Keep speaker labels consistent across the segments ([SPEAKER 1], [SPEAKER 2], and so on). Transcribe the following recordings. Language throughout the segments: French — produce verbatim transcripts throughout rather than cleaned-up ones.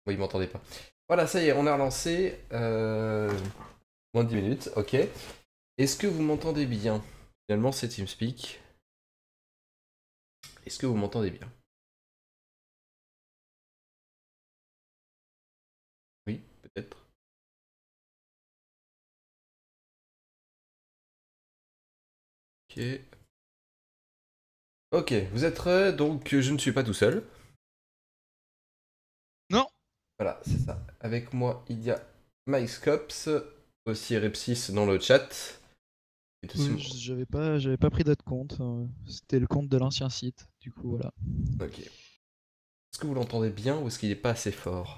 [SPEAKER 1] Oui, il m'entendait pas. Voilà, ça y est, on a relancé. Euh... Moins de dix minutes, ok. Est-ce que vous m'entendez bien? Finalement, c'est TeamSpeak. Est-ce que vous m'entendez bien? Oui, peut-être. Ok. Ok, vous êtes prêts, donc je ne suis pas tout seul.
[SPEAKER 2] Non.
[SPEAKER 1] Voilà, c'est ça. Avec moi, il y a MyScops, aussi Repsys dans le chat. Et aussi
[SPEAKER 2] Euh,
[SPEAKER 1] moi.
[SPEAKER 2] J'avais pas, j'avais pas pris d'autre compte. euh, C'était le compte de l'ancien site. Du coup, voilà.
[SPEAKER 1] Ok. Est-ce que vous l'entendez bien ou est-ce qu'il n'est pas assez fort?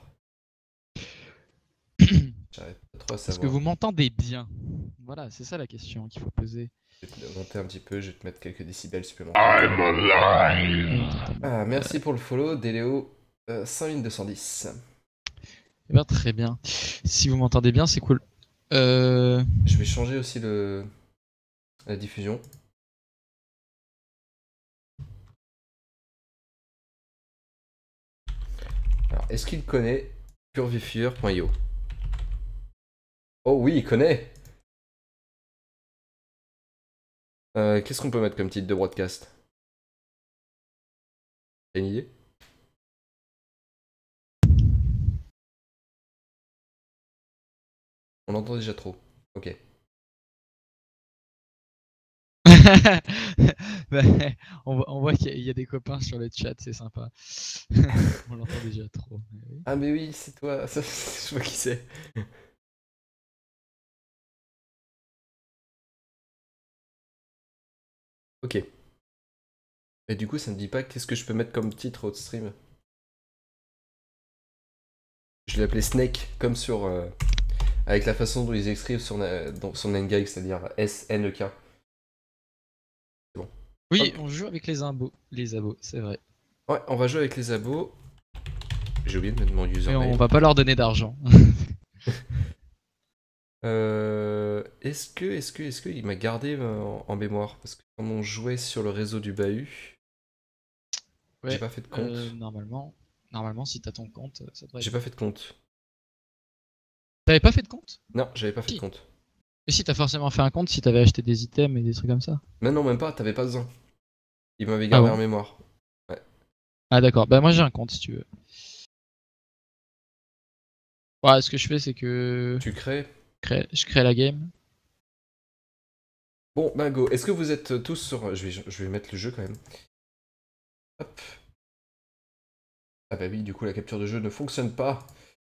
[SPEAKER 1] J'arrive pas trop à
[SPEAKER 2] Est-ce que
[SPEAKER 1] savoir.
[SPEAKER 2] vous m'entendez bien? Voilà, c'est ça la question qu'il faut poser.
[SPEAKER 1] Je vais te monter un petit peu, je vais te mettre quelques décibels supplémentaires.
[SPEAKER 3] I'm alive.
[SPEAKER 2] Oui, totalement.
[SPEAKER 1] Ah,
[SPEAKER 2] Euh,
[SPEAKER 1] merci pour le follow, Déléo euh, cinq mille deux cent dix.
[SPEAKER 2] eh ben, très bien. Si vous m'entendez bien, c'est cool. Euh...
[SPEAKER 1] Je vais changer aussi le... la diffusion. Alors, est-ce qu'il connaît purvifure point io? Oh oui, il connaît. Euh, Qu'est-ce qu'on peut mettre comme titre de broadcast? T'as une idée? On entend déjà trop. Ok.
[SPEAKER 2] Bah, on, voit- on voit qu'il y, a- il y a des copains sur le chat, c'est sympa. On l'entend déjà trop. mais oui.
[SPEAKER 1] Ah mais oui, c'est toi, ça, je vois qui c'est. Ok. Et du coup, ça me dit pas qu'est-ce que je peux mettre comme titre au stream. Je l'ai appelé Snake, comme sur... euh, avec la façon dont ils écrivent sur, na- dans, sur Nengag, c'est-à-dire S N E K. C'est bon.
[SPEAKER 2] Oui,
[SPEAKER 1] Hop.
[SPEAKER 2] on joue avec les abos, les abos, c'est vrai.
[SPEAKER 1] Ouais, on va jouer avec les abos. J'ai oublié de mettre mon
[SPEAKER 2] Mais on
[SPEAKER 1] username.
[SPEAKER 2] va pas leur donner d'argent.
[SPEAKER 1] Euh, est-ce que, est-ce que, est-ce que il m'a gardé euh, en, en mémoire? Parce que quand on jouait sur le réseau du bahut, j'ai
[SPEAKER 2] Ouais,
[SPEAKER 1] pas fait de
[SPEAKER 2] euh,
[SPEAKER 1] compte.
[SPEAKER 2] normalement, normalement, si t'as ton compte, ça devrait
[SPEAKER 1] J'ai
[SPEAKER 2] être
[SPEAKER 1] pas
[SPEAKER 2] bon.
[SPEAKER 1] fait de compte.
[SPEAKER 2] T'avais pas fait de compte?
[SPEAKER 1] Non, j'avais pas fait de
[SPEAKER 2] Si.
[SPEAKER 1] compte.
[SPEAKER 2] Mais si, t'as forcément fait un compte si t'avais acheté des items et des trucs comme ça.
[SPEAKER 1] Mais non, même pas, t'avais pas besoin. Il m'avait
[SPEAKER 2] Ah
[SPEAKER 1] gardé en
[SPEAKER 2] bon?
[SPEAKER 1] mémoire. Ouais.
[SPEAKER 2] Ah d'accord, bah moi j'ai un compte si tu veux. Ouais, ce que je fais, c'est que
[SPEAKER 1] Tu crées.
[SPEAKER 2] crée- je crée la game.
[SPEAKER 1] Bon, bah go. Est-ce que vous êtes tous sur... Je vais, je vais mettre le jeu quand même. Hop. Ah bah oui, du coup, la capture de jeu ne fonctionne pas.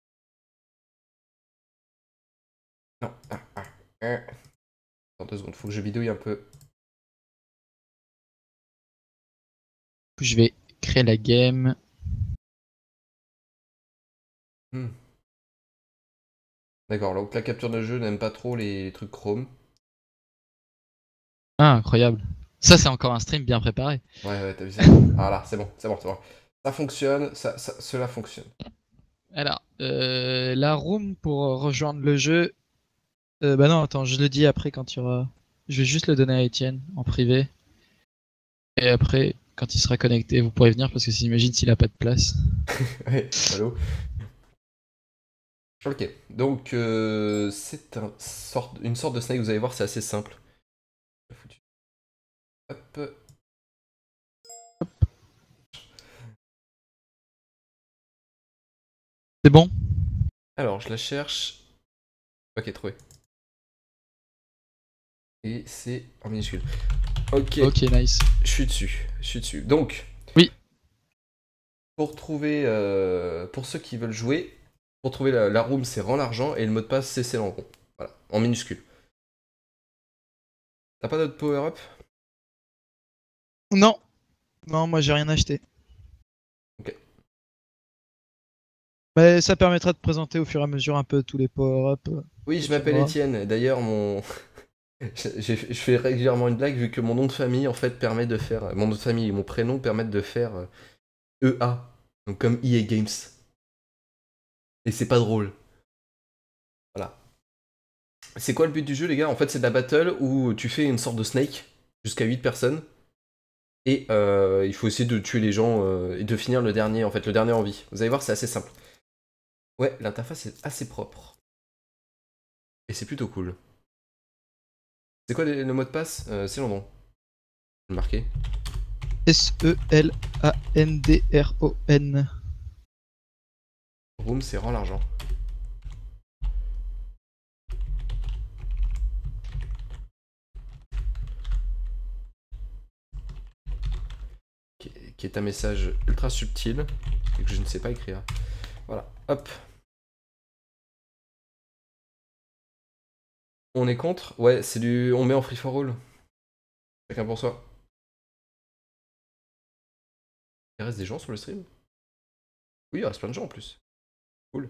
[SPEAKER 1] Non. Ah, ah, ah. Attends deux secondes, faut que je bidouille un peu.
[SPEAKER 2] Je vais créer la game.
[SPEAKER 1] Hmm. D'accord, donc la capture de jeu n'aime pas trop les trucs Chrome.
[SPEAKER 2] Ah, incroyable. Ça, c'est encore un stream bien préparé.
[SPEAKER 1] Ouais, ouais, t'as vu ça? Voilà, c'est bon, c'est bon, c'est bon. Ça fonctionne, ça, ça- cela fonctionne.
[SPEAKER 2] Alors, euh, la room pour rejoindre le jeu. Euh, bah non, attends, je le dis après quand tu auras. Je vais juste le donner à Étienne en privé. Et après, quand il sera connecté, vous pourrez venir parce que j'imagine s'il a pas de place.
[SPEAKER 1] Ouais, allô? Ok, donc euh, c'est un sorte, une sorte de snake, vous allez voir, c'est assez simple. Hop.
[SPEAKER 2] C'est bon?
[SPEAKER 1] Alors, je la cherche. Ok, trouvé. Et c'est en minuscule. Ok,
[SPEAKER 2] Ok, nice.
[SPEAKER 1] je suis dessus, je suis dessus. Donc,
[SPEAKER 2] Oui.
[SPEAKER 1] pour trouver, euh, pour ceux qui veulent jouer, pour trouver la, la room, c'est rend l'argent et le mot de passe, c'est c'est en rond. Voilà, en minuscule. T'as pas d'autre power-up?
[SPEAKER 2] Non. Non, moi j'ai rien acheté.
[SPEAKER 1] Ok.
[SPEAKER 2] Mais ça permettra de présenter au fur et à mesure un peu tous les power-up euh,
[SPEAKER 1] Oui,
[SPEAKER 2] que
[SPEAKER 1] je
[SPEAKER 2] tu
[SPEAKER 1] m'appelle
[SPEAKER 2] auras.
[SPEAKER 1] Étienne. D'ailleurs, mon... j'ai- je fais régulièrement une blague vu que mon nom de famille, en fait, permet de faire... Mon nom de famille et mon prénom permettent de faire euh, E A. Donc comme E A Games. Et c'est pas drôle. Voilà. C'est quoi le but du jeu, les gars? En fait, c'est de la battle où tu fais une sorte de snake jusqu'à huit personnes. Et euh, il faut essayer de tuer les gens euh, et de finir le dernier, en fait, le dernier en vie. Vous allez voir, c'est assez simple. Ouais, l'interface est assez propre. Et c'est plutôt cool. C'est quoi les- le mot de passe euh, C'est London. Je vais le marquer.
[SPEAKER 2] S E L A N D R O N.
[SPEAKER 1] Room, c'est rend l'argent. Qui est, qui est un message ultra subtil et que je ne sais pas écrire. Voilà, hop. On est contre? Ouais, c'est du. On met en free for all. Chacun pour soi. Il reste des gens sur le stream? Oui, il reste plein de gens en plus. Cool.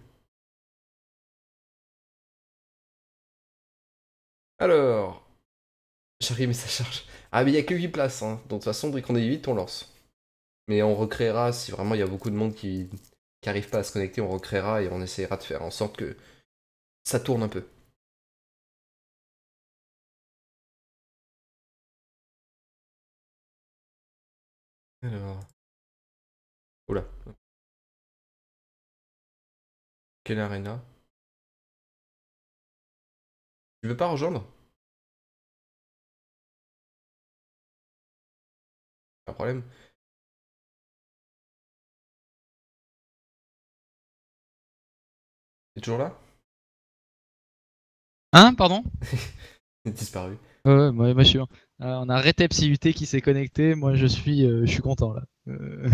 [SPEAKER 1] Alors. J'arrive, mais ça charge. Ah, mais il n'y a que huit places, hein. Donc de toute façon, dès qu'on est huit, on lance. Mais on recréera, si vraiment il y a beaucoup de monde qui n'arrive pas à se connecter, on recréera et on essaiera de faire en sorte que ça tourne un peu. Alors. Oula. Quelle arena? Tu veux pas rejoindre? Pas de problème. T'es toujours là?
[SPEAKER 2] Hein, pardon?
[SPEAKER 1] Il a disparu.
[SPEAKER 2] Ouais, ouais, moi, moi, je suis. Euh, on a Retep C U T qui s'est connecté. Moi, je suis, euh, je suis content là. Euh...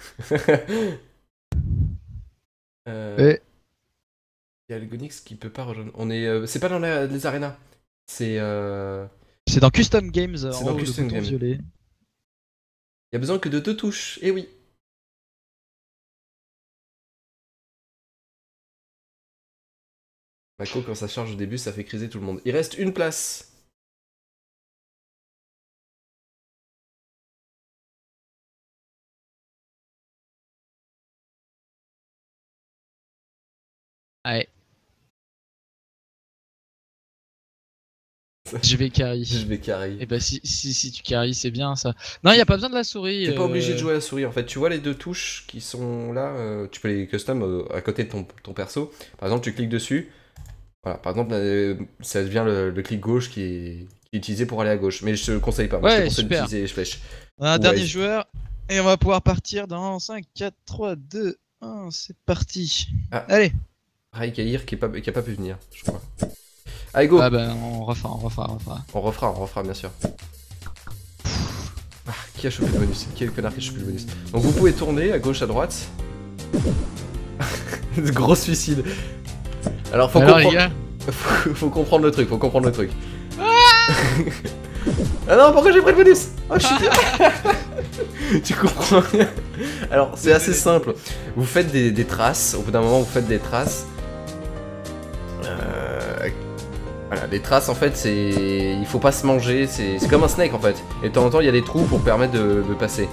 [SPEAKER 1] euh...
[SPEAKER 2] ouais.
[SPEAKER 1] Il y a le Gonix qui peut pas rejoindre. On est. euh, C'est pas dans la- les arenas. C'est. Euh...
[SPEAKER 2] C'est dans Custom Games.
[SPEAKER 1] C'est
[SPEAKER 2] En
[SPEAKER 1] dans
[SPEAKER 2] haut, le
[SPEAKER 1] Custom
[SPEAKER 2] bouton
[SPEAKER 1] Game.
[SPEAKER 2] violet.
[SPEAKER 1] Il y a besoin que de deux touches. Eh oui. Mako, quand ça charge au début, ça fait criser tout le monde. Il reste une place.
[SPEAKER 2] Ouais. Je vais carry.
[SPEAKER 1] Je vais carry.
[SPEAKER 2] Et bah si, si, si tu carry, c'est bien ça. Non, il y a pas besoin de la souris.
[SPEAKER 1] T'es pas
[SPEAKER 2] euh...
[SPEAKER 1] obligé de jouer à la souris en fait. Tu vois les deux touches qui sont là, euh, tu peux les custom euh, à côté de ton, ton perso. Par exemple, tu cliques dessus. Voilà, par exemple, euh, ça devient le, le clic gauche qui est, qui est utilisé pour aller à gauche. Mais je te le conseille pas. Moi, je
[SPEAKER 2] Ouais,
[SPEAKER 1] te conseille
[SPEAKER 2] super.
[SPEAKER 1] d'utiliser les flèches.
[SPEAKER 2] On a un
[SPEAKER 1] Ouais.
[SPEAKER 2] dernier joueur. Et on va pouvoir partir dans cinq, quatre, trois, deux, un. C'est parti.
[SPEAKER 1] Ah.
[SPEAKER 2] Allez.
[SPEAKER 1] Raikaïr qui, est pas, qui a pas pu venir, je crois. Allez, go!
[SPEAKER 2] Ah bah on refera, on refera, on refera.
[SPEAKER 1] On refera, on refera, bien sûr. Ah, qui a chopé le bonus? Quel connard qui a chopé le bonus? Donc vous pouvez tourner à gauche, à droite. Gros suicide. Alors faut
[SPEAKER 2] Alors,
[SPEAKER 1] comprendre...
[SPEAKER 2] les gars.
[SPEAKER 1] faut, faut comprendre le truc, faut comprendre le truc. Ah non, pourquoi j'ai pris le bonus? Oh shit. Tu comprends rien. Alors c'est assez simple. Vous faites des, des traces, au bout d'un moment vous faites des traces. Euh... Voilà, les traces en fait c'est... Il faut pas se manger, c'est comme un snake en fait. Et de temps en temps il y a des trous pour permettre de, de passer.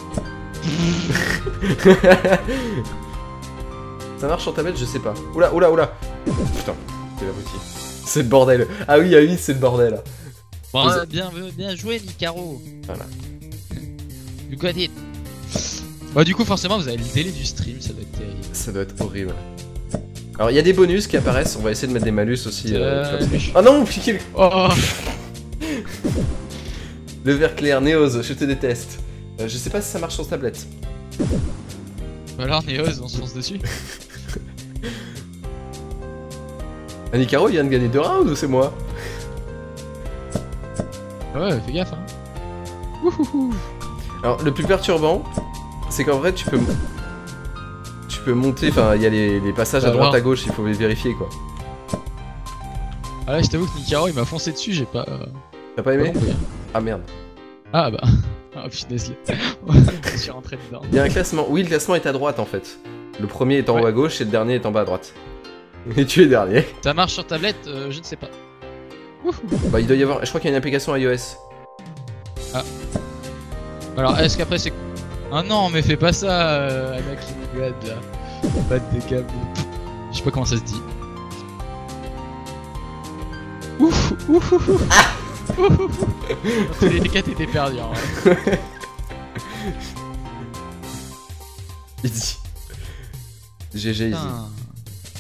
[SPEAKER 1] Ça marche sur tablette, je sais pas. Oula, oula, oula. Putain, c'est la boutique. C'est le bordel. Ah oui, ah oui, c'est le bordel.
[SPEAKER 2] Bon, euh, bien, bien joué, Nicaro.
[SPEAKER 1] Voilà.
[SPEAKER 2] You got it. Bah, du coup, forcément, vous avez le délai du stream, ça doit être terrible.
[SPEAKER 1] Ça doit être horrible. Alors, il y a des bonus qui apparaissent, on va essayer de mettre des malus aussi. Euh,
[SPEAKER 2] Euh,
[SPEAKER 1] je... Ah non, piquez le...
[SPEAKER 2] Oh.
[SPEAKER 1] Le vert clair, Néose, je te déteste. Euh, je sais pas si ça marche sur tablette.
[SPEAKER 2] Bah alors, Néos, on se fonce dessus.
[SPEAKER 1] Ah, Nicaro, il vient de gagner deux rounds ou c'est moi?
[SPEAKER 2] Ouais, fais gaffe, hein. Wouhouhou.
[SPEAKER 1] Alors, le plus perturbant, c'est qu'en vrai, tu peux... Tu peux monter, enfin, il y a les, les passages
[SPEAKER 2] Bah,
[SPEAKER 1] à droite,
[SPEAKER 2] alors.
[SPEAKER 1] à gauche, il faut les vérifier, quoi.
[SPEAKER 2] Ah là, je t'avoue que Nicaro, il m'a foncé dessus, j'ai pas... euh,
[SPEAKER 1] T'as pas aimé?
[SPEAKER 2] pas compris, hein.
[SPEAKER 1] Ah merde.
[SPEAKER 2] Ah bah... Ah punaise, je suis rentré dedans.
[SPEAKER 1] Il y a un classement. Oui, le classement est à droite, en fait. Le premier est en
[SPEAKER 2] Ouais.
[SPEAKER 1] haut à gauche et le dernier est en bas à droite. Et tu es dernier.
[SPEAKER 2] Ça marche sur tablette, euh, je ne sais pas. Wouhou.
[SPEAKER 1] Bah, il doit y avoir... Je crois qu'il y a une application iOS.
[SPEAKER 2] Alors, est-ce qu'après c'est... Ah non, mais fais pas ça, euh, Anakin God, là. Pas de dégâts. Je sais pas comment ça se dit. Ouf, ouf, ouf, ouf. Ouf, ouf. Tous les quatre étaient perdus, en vrai.
[SPEAKER 1] Easy. G G easy.
[SPEAKER 2] Putain.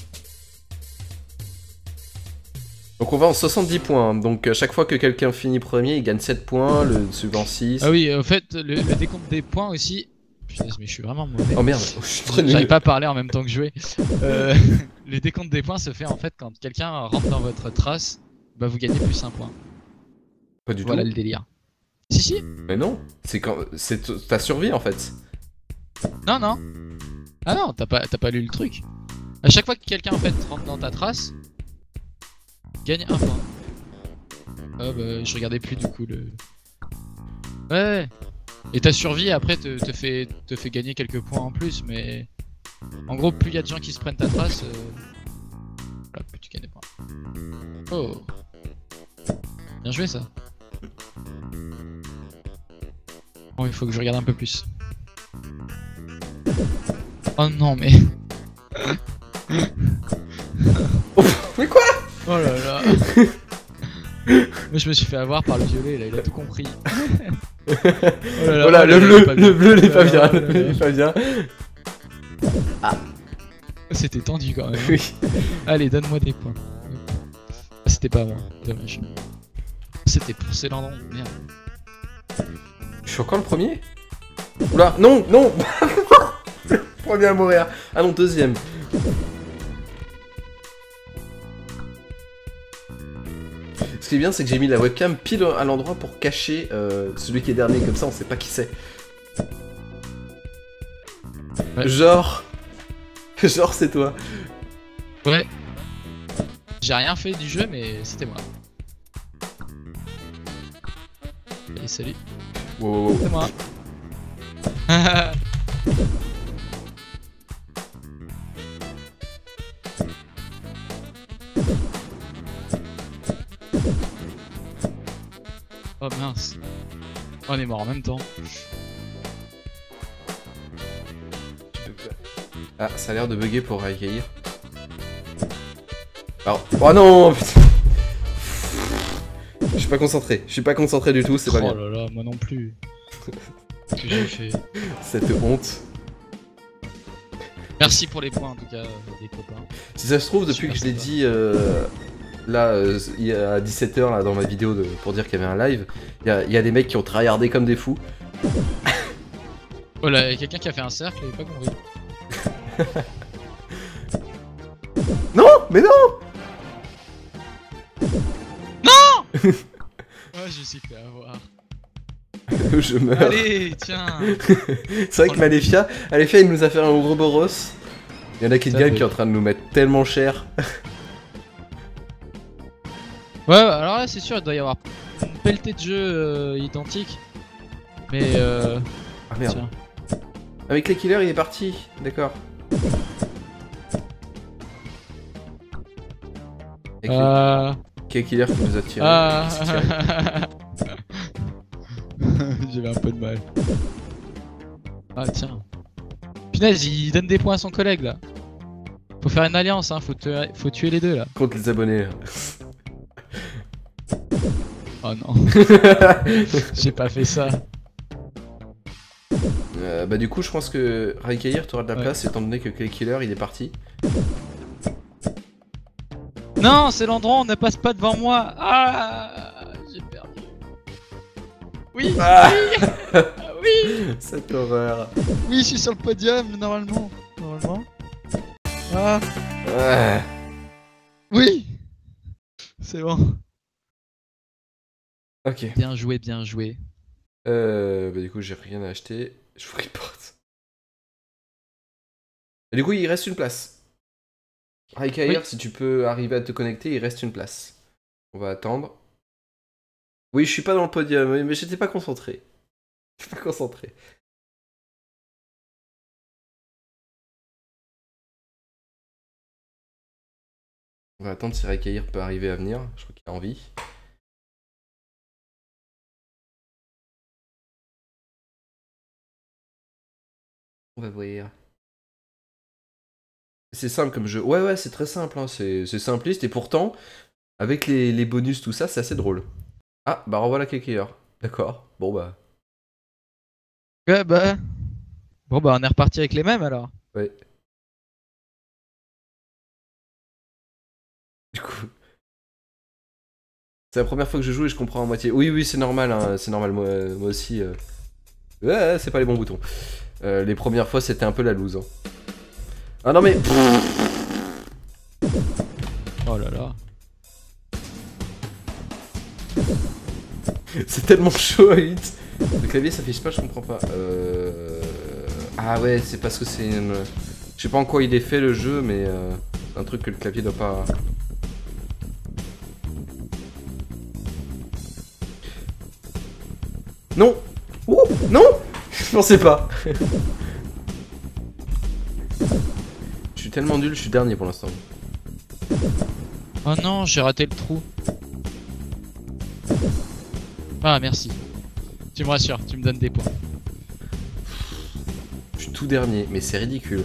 [SPEAKER 1] Donc on va en soixante-dix points. Donc à chaque fois que quelqu'un finit premier, il gagne sept points, le suivant six.
[SPEAKER 2] Ah oui, en fait, le, le décompte des points aussi. Putain, mais je suis vraiment mauvais.
[SPEAKER 1] Oh merde, je suis très nul.
[SPEAKER 2] J'arrive pas à parler en même temps que jouer. Euh, le décompte des points se fait en fait quand quelqu'un rentre dans votre trace, bah vous gagnez plus un point.
[SPEAKER 1] Pas du
[SPEAKER 2] Voilà
[SPEAKER 1] tout.
[SPEAKER 2] le délire. Si, si.
[SPEAKER 1] Mais non, c'est quand c'est ta survie en fait.
[SPEAKER 2] Non, non. Ah non, t'as pas, t'as pas lu le truc. À chaque fois que quelqu'un en fait rentre dans ta trace, gagne un point. Ah bah je regardais plus du coup le. Ouais. Et ta survie après te, te fait te fait gagner quelques points en plus, mais en gros plus il y a de gens qui se prennent ta trace, euh... voilà, plus tu gagnes des points. Oh. Bien joué ça. Bon, il faut que je regarde un peu plus. Oh non mais.
[SPEAKER 1] Oh, mais quoi?
[SPEAKER 2] Oh là là. Moi je me suis fait avoir par le violet là, il a tout compris. Oh là là,
[SPEAKER 1] voilà,
[SPEAKER 2] oh là
[SPEAKER 1] le
[SPEAKER 2] là,
[SPEAKER 1] bleu,
[SPEAKER 2] il est pas
[SPEAKER 1] le
[SPEAKER 2] bien.
[SPEAKER 1] bleu n'est pas
[SPEAKER 2] Oh là
[SPEAKER 1] bien,
[SPEAKER 2] là,
[SPEAKER 1] le
[SPEAKER 2] oh
[SPEAKER 1] bleu
[SPEAKER 2] là là.
[SPEAKER 1] n'est pas bien.
[SPEAKER 2] C'était tendu quand même.
[SPEAKER 1] Oui.
[SPEAKER 2] Allez, donne-moi des points. Ah, c'était pas moi, dommage. C'était pour Célandron, merde.
[SPEAKER 1] Je suis encore le premier? Oula, non, non. Premier à mourir. Ah non, deuxième. Ce qui est bien, c'est que j'ai mis la webcam pile à l'endroit pour cacher euh, celui qui est dernier, comme ça on sait pas qui c'est.
[SPEAKER 2] Ouais.
[SPEAKER 1] Genre... Genre c'est toi.
[SPEAKER 2] Ouais. J'ai rien fait du jeu, mais c'était moi. Allez, salut.
[SPEAKER 1] Wow, wow, wow.
[SPEAKER 2] C'est moi. Oh mince. On est mort en même temps.
[SPEAKER 1] Ah, ça a l'air de bugger pour accueillir. Alors... Oh non, putain. Je suis pas concentré, je suis pas concentré du tout, c'est pas
[SPEAKER 2] Oh
[SPEAKER 1] bien.
[SPEAKER 2] là là, moi non plus. Qu'est-ce que j'ai fait?
[SPEAKER 1] Cette honte.
[SPEAKER 2] Merci pour les points en tout cas, euh, les copains.
[SPEAKER 1] Si ça se trouve, depuis
[SPEAKER 2] Super
[SPEAKER 1] que je l'ai
[SPEAKER 2] sympa.
[SPEAKER 1] dit euh, là, euh, il y a dix-sept heures là, dans ma vidéo de, pour dire qu'il y avait un live, il y, a- il y a des mecs qui ont tryhardé comme des fous.
[SPEAKER 2] Oh là, il y a quelqu'un qui a fait un cercle et pas compris.
[SPEAKER 1] Non, mais non.
[SPEAKER 2] Oh, je suis fait avoir.
[SPEAKER 1] Je meurs.
[SPEAKER 2] Allez, tiens.
[SPEAKER 1] C'est vrai que Maléfia, Maléfia, il nous a fait un Ouroboros. Il y en a qui
[SPEAKER 2] Ça,
[SPEAKER 1] gagnent
[SPEAKER 2] oui.
[SPEAKER 1] qui est en train de nous mettre tellement cher.
[SPEAKER 2] Ouais, alors là, c'est sûr, il doit y avoir une pelletée de jeux euh, identiques. Mais euh.
[SPEAKER 1] Ah merde.
[SPEAKER 2] Tiens.
[SPEAKER 1] Avec les killers, il est parti. D'accord. Avec
[SPEAKER 2] Euh.
[SPEAKER 1] les... Quel killer qui nous a tiré?
[SPEAKER 2] Ah.
[SPEAKER 1] qui s'est tiré.
[SPEAKER 2] J'avais un peu de mal. Ah, tiens. Punaise, il donne des points à son collègue là. Faut faire une alliance, hein, faut, tuer- faut tuer les deux là.
[SPEAKER 1] Contre les abonnés.
[SPEAKER 2] Oh non, j'ai pas fait ça.
[SPEAKER 1] Euh, bah du coup, je pense que Raikayir, t'auras de la
[SPEAKER 2] Ouais.
[SPEAKER 1] place étant donné que Clay Killer, il est parti.
[SPEAKER 2] Non, c'est l'endroit, on ne passe pas devant moi. Ah, j'ai perdu. Oui,
[SPEAKER 1] Ah
[SPEAKER 2] oui, ah, oui,
[SPEAKER 1] Cette horreur.
[SPEAKER 2] oui, je suis sur le podium normalement. Normalement. Ah,
[SPEAKER 1] Ah.
[SPEAKER 2] oui, c'est bon.
[SPEAKER 1] Ok.
[SPEAKER 2] Bien joué, bien joué.
[SPEAKER 1] Euh, bah du coup, j'ai rien à acheter. Je vous reporte. Et du coup, il reste une place. Raikayir,
[SPEAKER 2] Oui.
[SPEAKER 1] si tu peux arriver à te connecter, il reste une place. On va attendre. Oui, je suis pas dans le podium, oui, mais j'étais pas concentré. Je suis pas concentré. On va attendre si Raikayir peut arriver à venir. Je crois qu'il a envie. On va voir. C'est simple comme jeu. Ouais, ouais, c'est très simple. Hein. C'est c'est simpliste et pourtant, avec les, les bonus, tout ça, c'est assez drôle. Ah, bah revoilà Kakeyor. D'accord. Bon bah.
[SPEAKER 2] Ouais, bah. Bon, bah, on est reparti avec les mêmes alors.
[SPEAKER 1] Ouais. Du coup. C'est la première fois que je joue et je comprends à moitié. Oui, oui, c'est normal, hein, c'est normal, moi, euh, moi aussi. Euh... Ouais, c'est pas les bons boutons. Euh, les premières fois, c'était un peu la loose. Hein. Ah non, mais.
[SPEAKER 2] Oh là là.
[SPEAKER 1] C'est tellement chaud à huit. Le clavier s'affiche pas, je comprends pas. Euh... Ah ouais, c'est parce que c'est une... Je sais pas en quoi il est fait le jeu, mais euh, c'est un truc que le clavier doit pas... Non. Ouh, non. Je pensais pas. Je suis tellement nul, je suis dernier pour l'instant.
[SPEAKER 2] Oh non, j'ai raté le trou. Ah merci. Tu me rassures, tu me donnes des points.
[SPEAKER 1] Je suis tout dernier, mais c'est ridicule.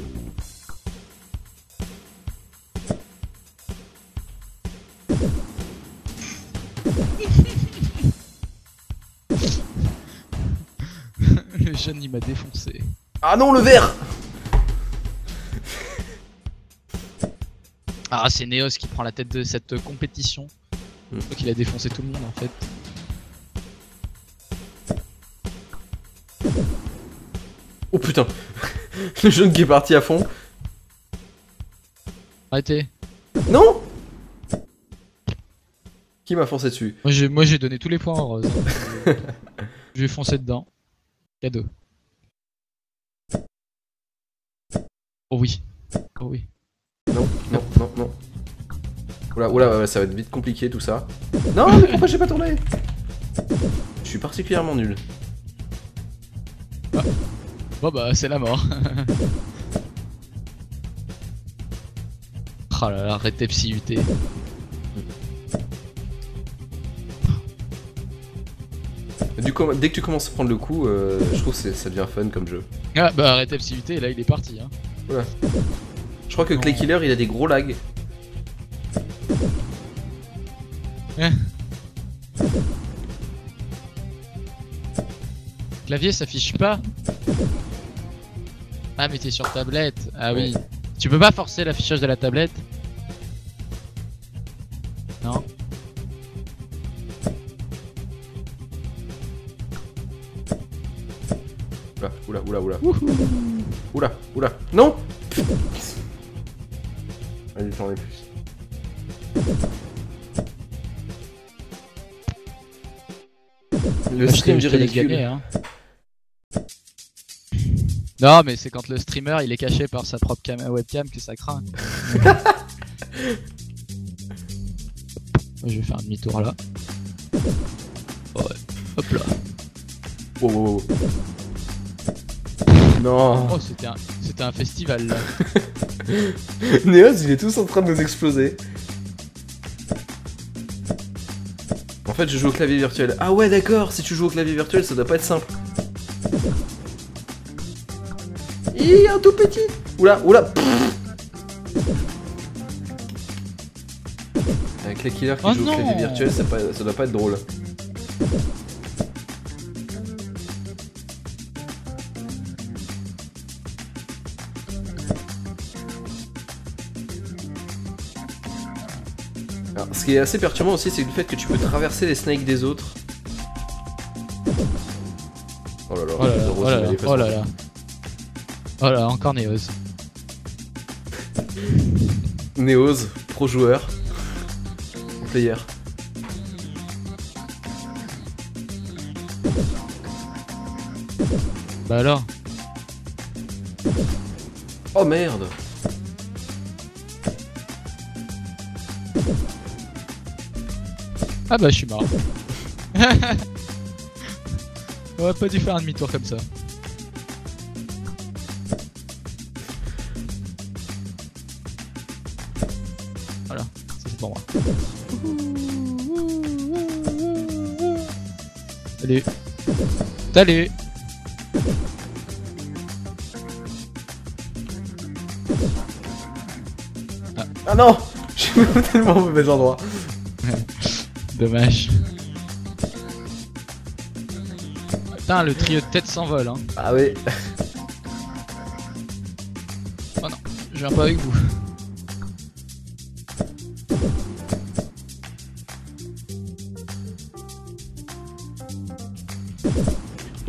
[SPEAKER 2] Le jeune il m'a défoncé.
[SPEAKER 1] Ah non, le vert.
[SPEAKER 2] Ah c'est Neos qui prend la tête de cette compétition.
[SPEAKER 1] Mm.
[SPEAKER 2] Donc il a défoncé tout le monde en fait.
[SPEAKER 1] Oh putain. Le jeune qui est parti à fond.
[SPEAKER 2] Arrêtez.
[SPEAKER 1] Non. Qui m'a foncé dessus?
[SPEAKER 2] Moi j'ai moi j'ai donné tous les points en rose. Hein. Je vais foncer dedans. Cadeau. Oh oui. Oh oui.
[SPEAKER 1] Non, non, non, non. Oula, oula, ouais, ça va être vite compliqué tout ça. Non, mais pourquoi j'ai pas tourné? Je suis particulièrement nul.
[SPEAKER 2] Ah. Bon bah c'est la mort. Oh là là, Red Tape C U T.
[SPEAKER 1] Du coup, dès que tu commences à prendre le coup, euh, je trouve que ça devient fun comme jeu.
[SPEAKER 2] Ah bah Red Tape C U T, là il est parti. Hein.
[SPEAKER 1] Voilà. Je crois que Clay Killer il a des gros lags.
[SPEAKER 2] Eh. Clavier s'affiche pas. Ah mais t'es sur tablette. Ah oui.
[SPEAKER 1] Ouais.
[SPEAKER 2] Tu peux pas forcer l'affichage de la tablette? Non.
[SPEAKER 1] Oula, oula, oula, oula. Oula, oula. Non. Allez, j'en ai plus. Le stream du ridicule.
[SPEAKER 2] Gagné, hein. Non mais c'est quand le streamer il est caché par sa propre cam webcam que ça craint. Je vais faire un demi-tour là. Ouais. Hop là.
[SPEAKER 1] Wow, wow, wow. Non.
[SPEAKER 2] Oh c'était un, c'était un festival là.
[SPEAKER 1] Neos il est tous en train de nous exploser. En fait je joue au clavier virtuel. Ah ouais d'accord, si tu joues au clavier virtuel ça doit pas être simple. Ih, un tout petit. Oula, oula. Avec les killers qui
[SPEAKER 2] Oh
[SPEAKER 1] jouent
[SPEAKER 2] non.
[SPEAKER 1] au clavier virtuel, ça, pas, ça doit pas être drôle. Alors, ce qui est assez perturbant aussi, c'est le fait que tu peux traverser les snakes des autres. Oh là là,
[SPEAKER 2] Oh là là,
[SPEAKER 1] le
[SPEAKER 2] oh
[SPEAKER 1] rose,
[SPEAKER 2] là
[SPEAKER 1] il
[SPEAKER 2] là,
[SPEAKER 1] est
[SPEAKER 2] oh là
[SPEAKER 1] façon.
[SPEAKER 2] là. Oh là, encore Neos.
[SPEAKER 1] Neos, pro joueur. Player.
[SPEAKER 2] Bah alors.
[SPEAKER 1] Oh merde.
[SPEAKER 2] Ah bah je suis mort. On aurait pas dû faire un demi-tour comme ça. Voilà, ça c'est pour moi. Salut. Salut. Ah.
[SPEAKER 1] Ah non. Je suis tellement au mauvais endroit.
[SPEAKER 2] Dommage. Putain, le trio de tête s'envole, hein.
[SPEAKER 1] Ah oui.
[SPEAKER 2] Oh non, je viens pas avec vous.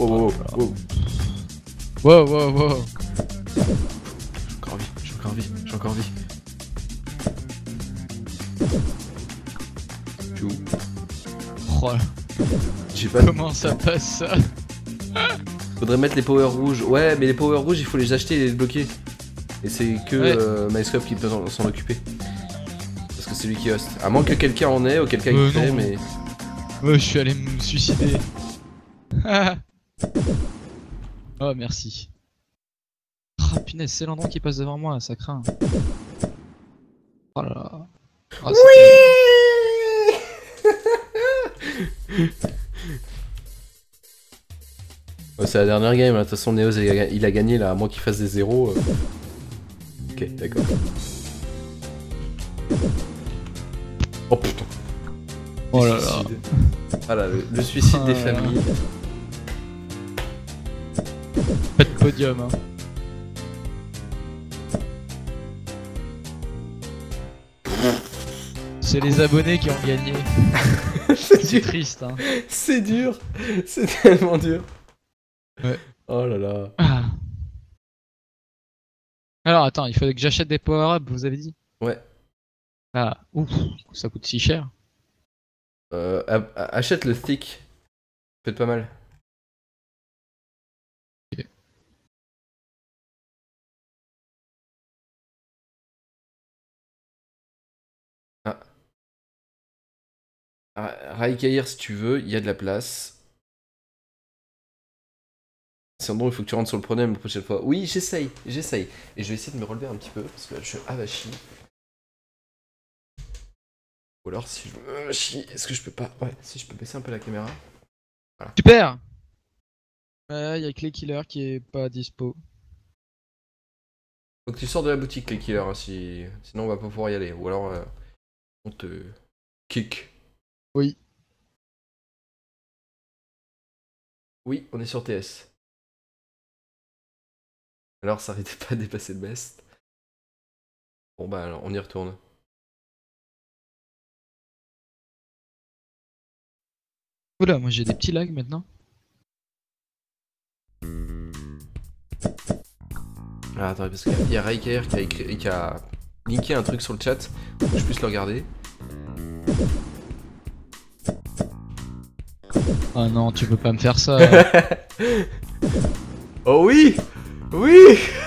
[SPEAKER 1] wow, wow.
[SPEAKER 2] Wow, wow, wow.
[SPEAKER 1] J'ai encore vie, j'ai encore vie, j'ai encore vie. Je suis où?
[SPEAKER 2] Oh là.
[SPEAKER 1] J'ai pas...
[SPEAKER 2] Comment ça passe ça?
[SPEAKER 1] Faudrait mettre les power rouges. Ouais, mais les power rouges, il faut les acheter et les débloquer. Et c'est que
[SPEAKER 2] ouais.
[SPEAKER 1] euh, MyScope qui peut s'en occuper. Parce que c'est lui qui host. À moins que quelqu'un en ait ou quelqu'un
[SPEAKER 2] euh,
[SPEAKER 1] qui fait,
[SPEAKER 2] non.
[SPEAKER 1] mais...
[SPEAKER 2] Ouais, je suis allé me suicider. Oh, merci. Oh punaise, c'est l'endroit qui passe devant moi, ça craint. Oh là là. Oh,
[SPEAKER 1] oui. Ouais, c'est la dernière game, de toute façon Neos il a, il a gagné là, à moins qu'il fasse des zéros. Euh... Ok, d'accord. Oh putain.
[SPEAKER 2] Oh là là.
[SPEAKER 1] Voilà, le, le suicide
[SPEAKER 2] oh
[SPEAKER 1] des
[SPEAKER 2] là
[SPEAKER 1] familles.
[SPEAKER 2] Pas de podium, hein. C'est les abonnés qui ont gagné. C'est triste, hein.
[SPEAKER 1] C'est dur. C'est tellement dur.
[SPEAKER 2] Ouais.
[SPEAKER 1] Oh là là.
[SPEAKER 2] Ah. Alors attends, il fallait que j'achète des power-ups, vous avez dit?
[SPEAKER 1] Ouais.
[SPEAKER 2] Ah, ouf, ça coûte si cher.
[SPEAKER 1] Euh, achète le thick. Peut être pas mal.
[SPEAKER 2] Okay.
[SPEAKER 1] Ah. Raikair si tu veux, il y a de la place. Sinon, il faut que tu rentres sur le podium la prochaine fois. Oui, j'essaye, j'essaye. Et je vais essayer de me relever un petit peu parce que là, je suis avachi. Ou alors, si je me chie, est-ce que je peux pas... Ouais, si je peux baisser un peu la caméra. Voilà.
[SPEAKER 2] Super. Ouais, il y a Clay Killer qui est pas dispo.
[SPEAKER 1] Faut que tu sors de la boutique, Clay Killer, hein, si... sinon on va pas pouvoir y aller. Ou alors, euh, on te kick.
[SPEAKER 2] Oui.
[SPEAKER 1] Oui, on est sur T S. Alors, ça arrêtait pas de dépasser le best. Bon bah, alors, on y retourne.
[SPEAKER 2] Oula, moi j'ai des petits lags maintenant.
[SPEAKER 1] Ah, attends, parce qu'il y a Raikair qui a écrit, qui a linké un truc sur le chat pour que je puisse le regarder.
[SPEAKER 2] Oh non, tu peux pas me faire ça.
[SPEAKER 1] Oh oui. Oui.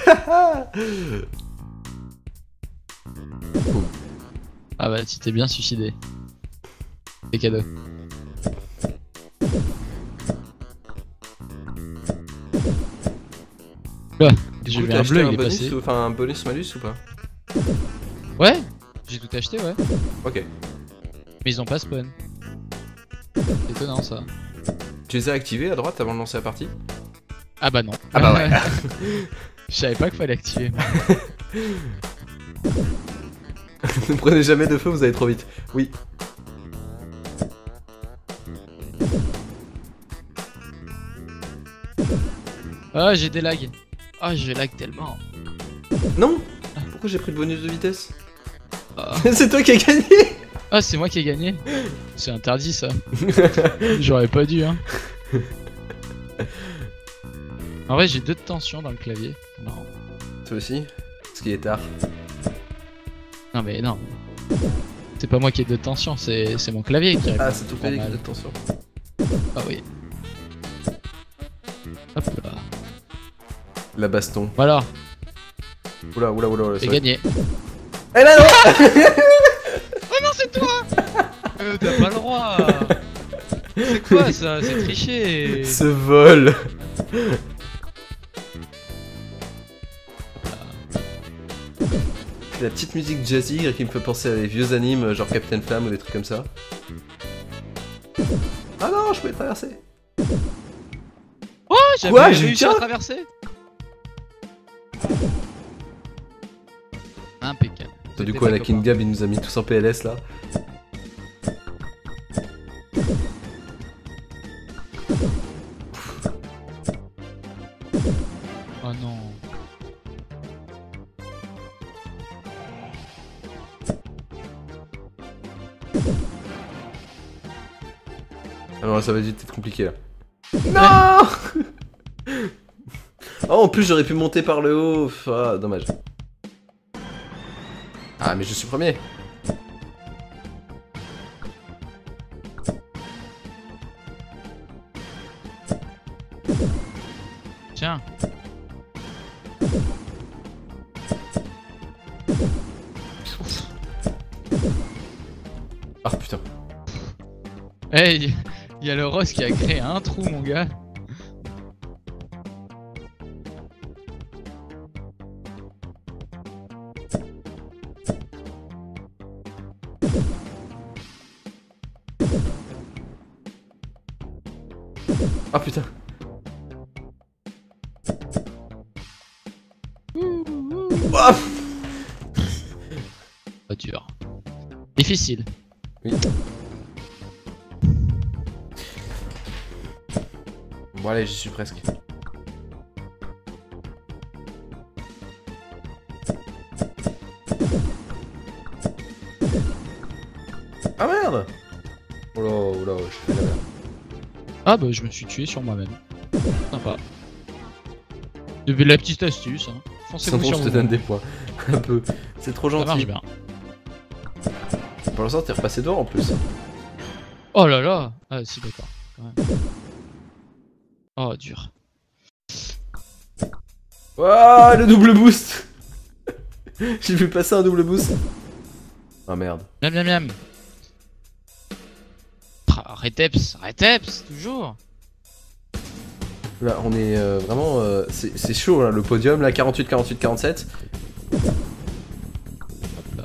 [SPEAKER 2] Ah bah, tu t'es bien suicidé. C'est cadeau. Bah, j'ai vu un bleu, il est
[SPEAKER 1] bonus
[SPEAKER 2] passé.
[SPEAKER 1] ou, enfin, un bonus malus ou pas?
[SPEAKER 2] Ouais, j'ai tout acheté, ouais.
[SPEAKER 1] Ok.
[SPEAKER 2] Mais ils ont pas spawn. C'est étonnant ça.
[SPEAKER 1] Tu les as activés à droite avant de lancer la partie?
[SPEAKER 2] Ah bah non.
[SPEAKER 1] Ah bah ouais.
[SPEAKER 2] Je savais pas qu'il fallait activer.
[SPEAKER 1] Ne prenez jamais de feu, vous allez trop vite. Oui.
[SPEAKER 2] Ah, j'ai des lags. Ah, je lag tellement.
[SPEAKER 1] Non. Pourquoi j'ai pris le bonus de vitesse?
[SPEAKER 2] Ah,
[SPEAKER 1] C'est toi qui as gagné.
[SPEAKER 2] ah c'est moi qui ai gagné. C'est interdit ça. J'aurais pas dû, hein. En vrai, j'ai deux de tension dans le clavier. Non.
[SPEAKER 1] Toi aussi? Parce qu'il est tard.
[SPEAKER 2] Non mais non. C'est pas moi qui ai de tension, c'est mon clavier qui répond.
[SPEAKER 1] Ah, c'est ton clavier qui a
[SPEAKER 2] mal.
[SPEAKER 1] de tension.
[SPEAKER 2] Ah oui. Hop là.
[SPEAKER 1] La baston.
[SPEAKER 2] Voilà,
[SPEAKER 1] Oula, oula, oula, oula.
[SPEAKER 2] j'ai gagné.
[SPEAKER 1] Eh là non.
[SPEAKER 2] Oh non, c'est toi. euh, T'as pas le droit. C'est quoi ça? C'est triché.
[SPEAKER 1] Ce vol. La petite musique jazzy qui me fait penser à des vieux animes genre Captain Flamme ou des trucs comme ça. Ah non, je peux traverser.
[SPEAKER 2] Oh, j'avais
[SPEAKER 1] Quoi, j'ai
[SPEAKER 2] réussi
[SPEAKER 1] tiens
[SPEAKER 2] à traverser. Impeccable.
[SPEAKER 1] Du coup, Anakin Gab, il nous a mis tous en P L S là.
[SPEAKER 2] Oh non.
[SPEAKER 1] Alors ça va vite être compliqué là. Non. Oh, en plus j'aurais pu monter par le haut. Ah, dommage. Ah, mais je suis premier.
[SPEAKER 2] Tiens.
[SPEAKER 1] Ah putain.
[SPEAKER 2] Hey, il y a le Ross qui a créé un trou, mon gars.
[SPEAKER 1] Ah putain. Ah.
[SPEAKER 2] Pas dur. Difficile.
[SPEAKER 1] Oui. Bon allez, j'y suis presque. Ah merde. Oh là, oh là, je fais la merde.
[SPEAKER 2] Ah bah je me suis tué sur moi-même. Sympa. Depuis la petite astuce, hein. Foncez-vous
[SPEAKER 1] Sinon
[SPEAKER 2] sur
[SPEAKER 1] je te
[SPEAKER 2] vous.
[SPEAKER 1] donne des points. Un peu. C'est trop
[SPEAKER 2] Ça marche
[SPEAKER 1] gentil.
[SPEAKER 2] bien.
[SPEAKER 1] Pour l'instant t'es repassé devant en plus.
[SPEAKER 2] Oh là là. Ah si d'accord. Quand même. Oh dur.
[SPEAKER 1] Ouah, le double boost. J'ai vu passer un double boost. Ah merde.
[SPEAKER 2] Miam miam miam. Ah, Reteps, Reteps, toujours.
[SPEAKER 1] Là on est euh, vraiment... Euh, c'est chaud là, le podium, là quarante-huit, quarante-huit, quarante-sept.
[SPEAKER 2] Hop là.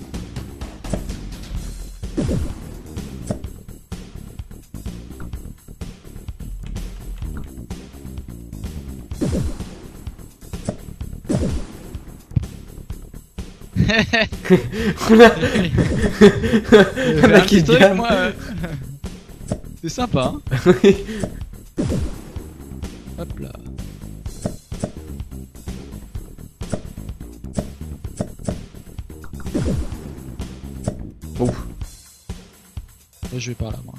[SPEAKER 1] Oula.
[SPEAKER 2] Un
[SPEAKER 1] La qui
[SPEAKER 2] petit truc,
[SPEAKER 1] gamme.
[SPEAKER 2] moi, euh, c'est sympa, hein.
[SPEAKER 1] Oui.
[SPEAKER 2] Hop là.
[SPEAKER 1] Ouf.
[SPEAKER 2] Moi, je vais par là, moi.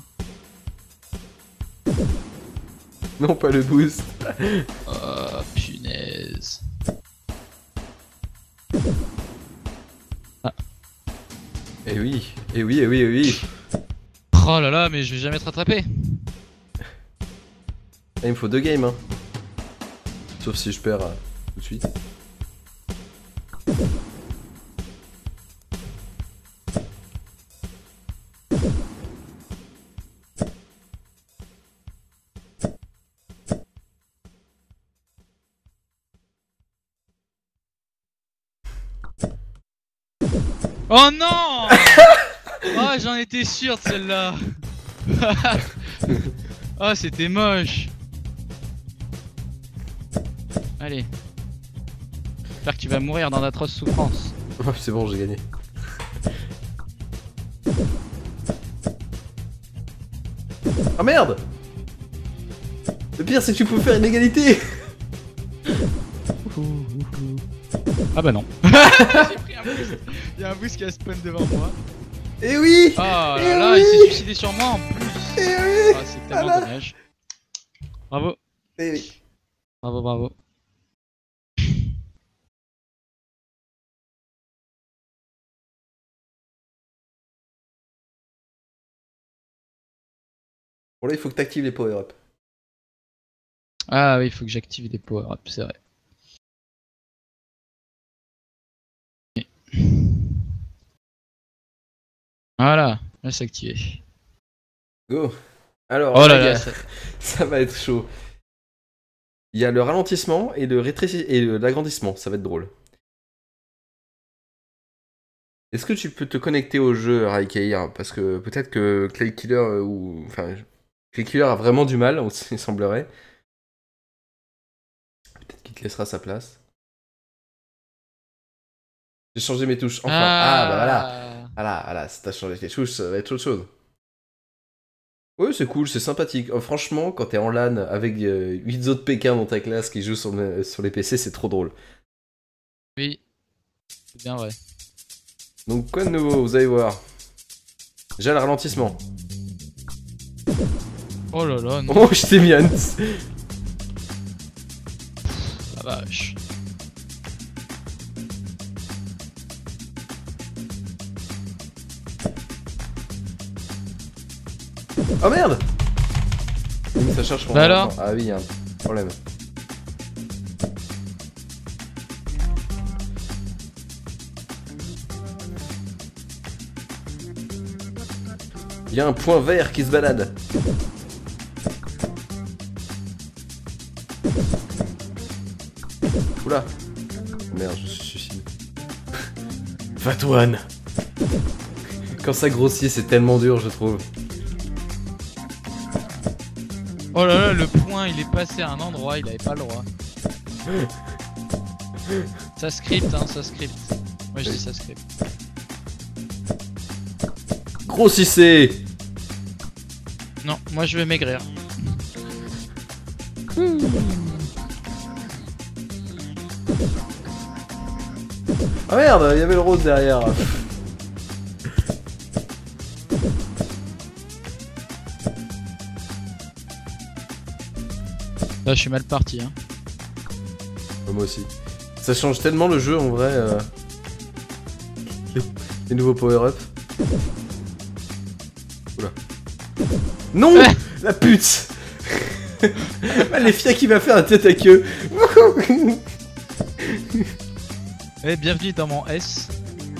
[SPEAKER 1] Non, pas le boost.
[SPEAKER 2] Oh, punaise.
[SPEAKER 1] Eh oui, eh oui, eh oui, eh oui.
[SPEAKER 2] Oh là là, mais je vais jamais te rattraper.
[SPEAKER 1] Ah, il me faut deux games, hein. Sauf si je perds euh, tout de suite.
[SPEAKER 2] Oh non. Oh, j'en étais sûr de celle-là. Oh, c'était moche. Allez. J'espère que tu vas mourir dans d'atroces souffrances.
[SPEAKER 1] Oh, c'est bon, j'ai gagné. Ah merde. Le pire, c'est que tu peux faire une égalité.
[SPEAKER 2] Ah bah non. J'ai pris un boost. Il y a un boost qui a spawn devant moi.
[SPEAKER 1] Eh oui.
[SPEAKER 2] Oh là
[SPEAKER 1] Eh
[SPEAKER 2] là,
[SPEAKER 1] oui.
[SPEAKER 2] il s'est suicidé sur moi en plus.
[SPEAKER 1] Eh oui.
[SPEAKER 2] Ah, c'est tellement
[SPEAKER 1] Voilà.
[SPEAKER 2] dommage. Bravo.
[SPEAKER 1] Eh oui.
[SPEAKER 2] Bravo, bravo.
[SPEAKER 1] Bon là, il faut que t'actives les power-up.
[SPEAKER 2] Ah oui, il faut que j'active des power-ups, c'est vrai. Voilà, là c'est activé.
[SPEAKER 1] Go. Alors,
[SPEAKER 2] Oh
[SPEAKER 1] là,
[SPEAKER 2] là là,
[SPEAKER 1] gars,
[SPEAKER 2] ça...
[SPEAKER 1] ça va être chaud. Il y a le ralentissement et le rétréci et le- l'agrandissement, ça va être drôle. Est-ce que tu peux te connecter au jeu, Raikair? Parce que peut-être que Clay Killer euh, ou. Enfin, Clay Killer a vraiment du mal, il semblerait. Peut-être qu'il te laissera sa place. J'ai changé mes touches, enfin. Ah, bah voilà. Voilà, voilà, si t'as changé tes touches, ça va être autre chose. Oui, c'est cool, c'est sympathique. Oh, franchement, quand t'es en LAN avec euh, huit autres P K dans ta classe qui jouent sur, le- sur les P C, c'est trop drôle.
[SPEAKER 2] Oui, c'est bien vrai.
[SPEAKER 1] Donc, quoi de nouveau, vous allez voir. Déjà, le ralentissement.
[SPEAKER 2] Oh là là, non.
[SPEAKER 1] Oh, je t'ai mis un...
[SPEAKER 2] La vache.
[SPEAKER 1] Oh merde. Ça cherche mon...
[SPEAKER 2] Bah alors.
[SPEAKER 1] Ah oui, il y a un problème. Il y a un point vert qui se balade. Oula. Merde, je me suis suicidé. Fatouane. Quand ça grossit, c'est tellement dur, je trouve.
[SPEAKER 2] Oh là là, le point il est passé à un endroit, il avait pas le droit. Ça script, hein, ça script. Moi je dis ça script.
[SPEAKER 1] Grossissez.
[SPEAKER 2] Non, moi je vais maigrir.
[SPEAKER 1] Ah merde, il y avait le rose derrière.
[SPEAKER 2] Là je suis mal parti hein.
[SPEAKER 1] Moi aussi. Ça change tellement le jeu en vrai. Euh... Les... Les nouveaux power-up. Oula. Non. La pute. Maléfia qui va faire un tête à queue.
[SPEAKER 2] Eh, bienvenue dans mon S.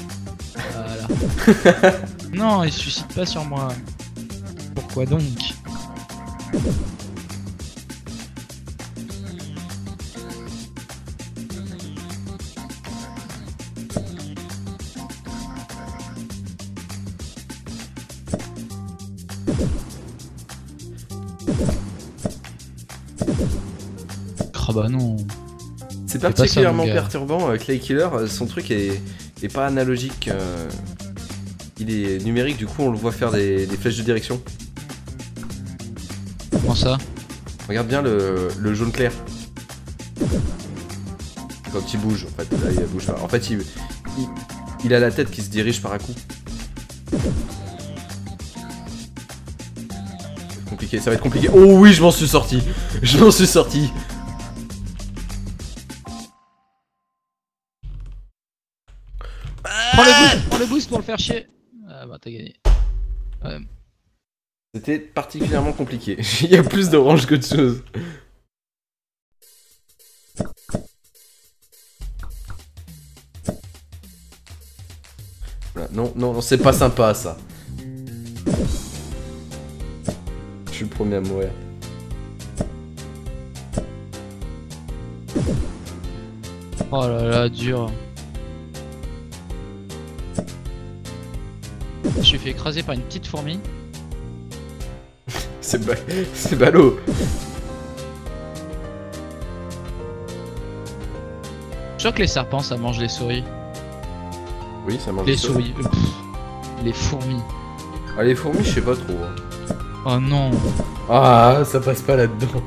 [SPEAKER 2] Voilà. Non, il se suicide pas sur moi. Pourquoi donc? Oh bah non.
[SPEAKER 1] C'est
[SPEAKER 2] pas
[SPEAKER 1] particulièrement
[SPEAKER 2] ça, mon gars.
[SPEAKER 1] perturbant. euh, Clay Killer, euh, son truc est, est pas analogique. euh, Il est numérique, du coup on le voit faire des, des flèches de direction.
[SPEAKER 2] Comment ça?
[SPEAKER 1] Regarde bien le, le jaune clair. Quand il bouge, en fait, là il bouge pas. En fait, il, il, il a la tête qui se dirige par un coup. Ça va être compliqué, ça va être compliqué. Oh oui, je m'en suis sorti. Je m'en suis sorti.
[SPEAKER 2] Prends le boost, prends le boost pour le faire chier. Ah bah t'as gagné. Ouais.
[SPEAKER 1] C'était particulièrement compliqué. Il y a plus d'orange que de choses. Voilà. Non, non, non, c'est pas sympa ça. Je suis le premier à mourir.
[SPEAKER 2] Oh là là, dur. Je me suis fait écraser par une petite fourmi.
[SPEAKER 1] C'est ba... c'est ballot.
[SPEAKER 2] Je suis sûr que les serpents ça mange les souris.
[SPEAKER 1] Oui, ça mange
[SPEAKER 2] Les
[SPEAKER 1] des
[SPEAKER 2] souris. euh, pff, les fourmis.
[SPEAKER 1] Ah, les fourmis, je sais pas trop. hein.
[SPEAKER 2] Oh non.
[SPEAKER 1] Ah, ça passe pas là-dedans.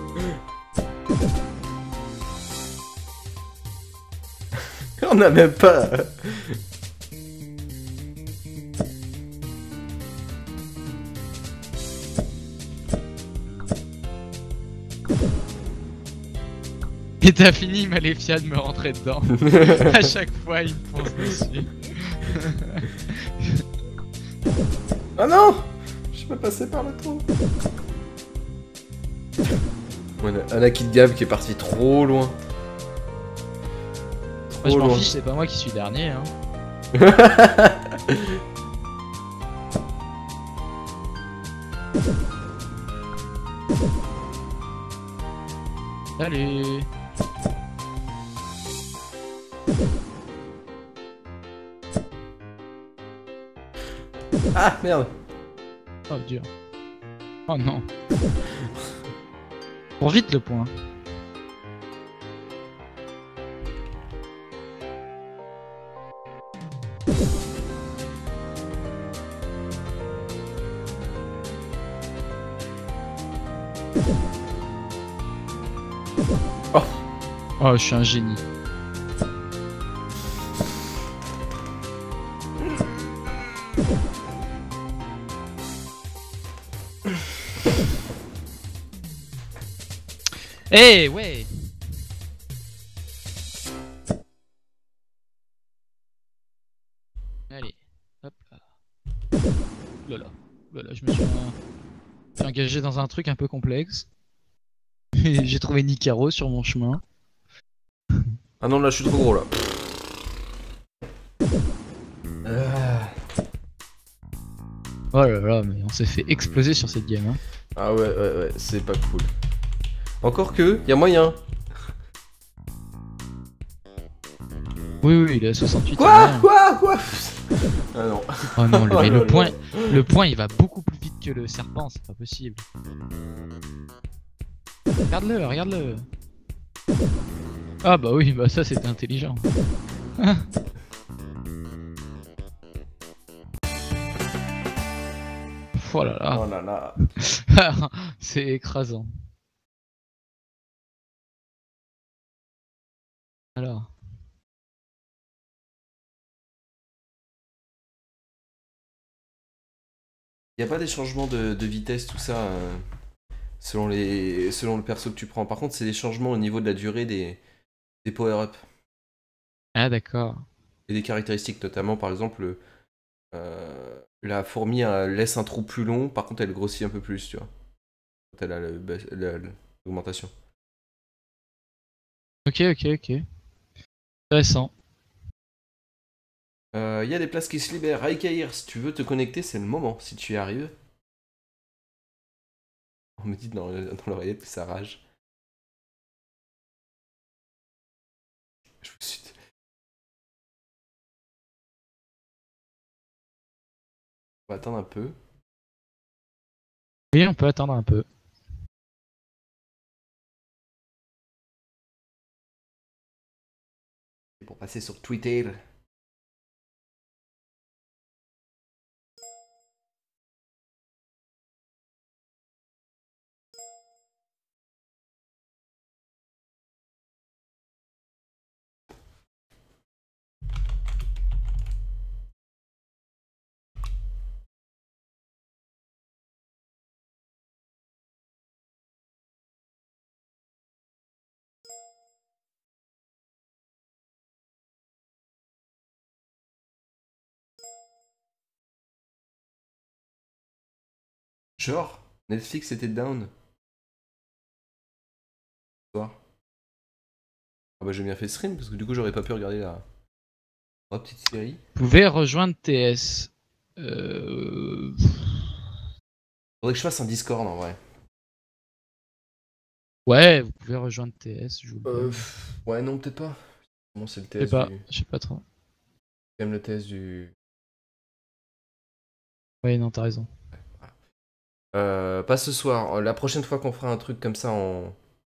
[SPEAKER 1] On a même pas.
[SPEAKER 2] Et t'as fini Maléfia de me rentrer dedans. À chaque fois il me fonce dessus.
[SPEAKER 1] Ah non, je suis pas passé par le trou. On a un Akid Gab qui est parti trop loin. Trop
[SPEAKER 2] Moi je m'en
[SPEAKER 1] loin.
[SPEAKER 2] fiche, c'est pas moi qui suis dernier hein. Salut.
[SPEAKER 1] Ah merde.
[SPEAKER 2] Oh dur. Oh non. Pour vite le point.
[SPEAKER 1] Oh.
[SPEAKER 2] Oh, je suis un génie. Eh ouais. Allez, hop là. Oulala, oulala, je me suis, euh, suis engagé dans un truc un peu complexe. Et j'ai trouvé Nicaro sur mon chemin.
[SPEAKER 1] Ah non, là je suis trop gros là. Euh...
[SPEAKER 2] Oh là là, mais on s'est fait exploser sur cette game. Hein.
[SPEAKER 1] Ah ouais, ouais, ouais, c'est pas cool. Encore que, y a moyen.
[SPEAKER 2] Oui, oui, il est à soixante-huit.
[SPEAKER 1] Quoi Quoi Quoi Ah non.
[SPEAKER 2] Oh non, le,
[SPEAKER 1] Oh
[SPEAKER 2] mais
[SPEAKER 1] là
[SPEAKER 2] le
[SPEAKER 1] là.
[SPEAKER 2] point, le point il va beaucoup plus vite que le serpent, c'est pas possible. Regarde-le, regarde-le. Ah bah oui, bah ça c'était intelligent. Oh là là,
[SPEAKER 1] Oh là là.
[SPEAKER 2] c'est écrasant. Alors,
[SPEAKER 1] Y a pas des changements de, de vitesse, tout ça, euh, selon, les, selon le perso que tu prends. Par contre, c'est des changements au niveau de la durée des, des power-up
[SPEAKER 2] ah d'accord.
[SPEAKER 1] et des caractéristiques, notamment par exemple, euh, la fourmi elle laisse un trou plus long, par contre elle grossit un peu plus, tu vois. Quand elle a le- la- la- l'augmentation.
[SPEAKER 2] Ok, ok, ok. Intéressant.
[SPEAKER 1] Il euh, y a des places qui se libèrent. Aikair, si tu veux te connecter, c'est le moment, si tu y arrives. On me dit dans, le- dans l'oreillette que ça rage. Je me suis... On va attendre un peu.
[SPEAKER 2] Oui, on peut attendre un peu.
[SPEAKER 1] Pour passer sur Twitter. Genre, Netflix était down. Soir. Ah bah j'ai bien fait stream parce que du coup j'aurais pas pu regarder la, la petite série.
[SPEAKER 2] Vous pouvez rejoindre T S. Euh...
[SPEAKER 1] Faudrait que je fasse un Discord en vrai.
[SPEAKER 2] Ouais, vous pouvez rejoindre T S, je vous le
[SPEAKER 1] Euh,
[SPEAKER 2] donne.
[SPEAKER 1] pff, ouais non peut-être pas. Bon c'est le
[SPEAKER 2] Je sais
[SPEAKER 1] T S
[SPEAKER 2] pas,
[SPEAKER 1] du...
[SPEAKER 2] je sais pas trop.
[SPEAKER 1] C'est même le T S du...
[SPEAKER 2] Ouais, non, t'as raison.
[SPEAKER 1] Euh, pas ce soir. La prochaine fois qu'on fera un truc comme ça en...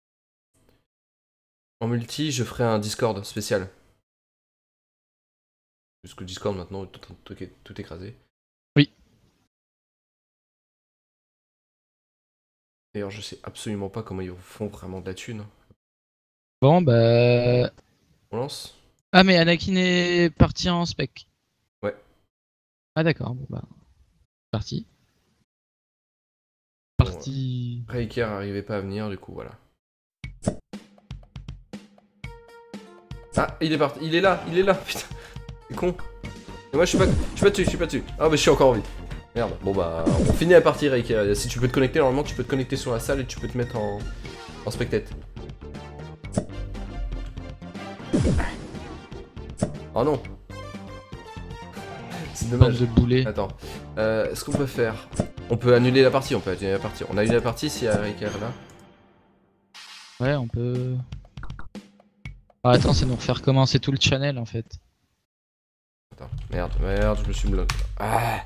[SPEAKER 1] En multi, je ferai un Discord spécial. Parce que Discord maintenant est en train de tout, tout écraser.
[SPEAKER 2] Oui.
[SPEAKER 1] D'ailleurs je sais absolument pas comment ils font vraiment de la thune.
[SPEAKER 2] Bon, bah...
[SPEAKER 1] On lance?
[SPEAKER 2] Ah, mais Anakin est parti en spec.
[SPEAKER 1] Ouais.
[SPEAKER 2] Ah d'accord, bon bah... Parti.
[SPEAKER 1] Bon,
[SPEAKER 2] Parti...
[SPEAKER 1] euh, Reiker arrivait pas à venir du coup voilà. Ah il est parti, il est là, il est là, putain. C'est con. Et moi je suis pas, je suis pas dessus, je suis pas dessus. Ah bah je suis encore en vie. Merde. Bon bah on finit la partie Reiker. Si tu peux te connecter, normalement tu peux te connecter sur la salle et tu peux te mettre en, en spectate. Oh non. C'est dommage.
[SPEAKER 2] de boulet.
[SPEAKER 1] Attends. Euh, ce qu'on peut faire, on peut annuler la partie, on peut annuler la partie. On annule la partie s'il y a Reiker là.
[SPEAKER 2] Ouais, on peut... Ah, attends, c'est nous refaire commencer tout le channel en fait.
[SPEAKER 1] Attends, merde, merde, je me suis bloqué. Ah.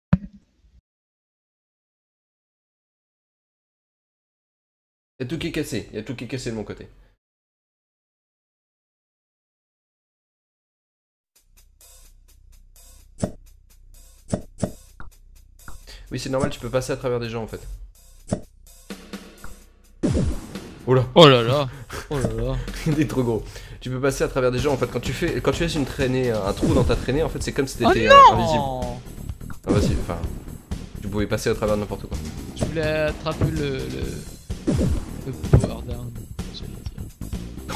[SPEAKER 1] Y'a tout qui est cassé, y'a tout qui est cassé de mon côté. Oui, c'est normal, tu peux passer à travers des gens en fait. Oh là.
[SPEAKER 2] Oh là là. Oh là là.
[SPEAKER 1] T'es trop gros. Tu peux passer à travers des gens en fait. Quand tu fais, quand tu laisses une traînée, un trou dans ta traînée, en fait, c'est comme si
[SPEAKER 2] Oh
[SPEAKER 1] t'étais
[SPEAKER 2] non
[SPEAKER 1] euh, invisible. Ah vas-y, enfin, tu pouvais passer à travers n'importe quoi.
[SPEAKER 2] Je voulais attraper le... le... le power down.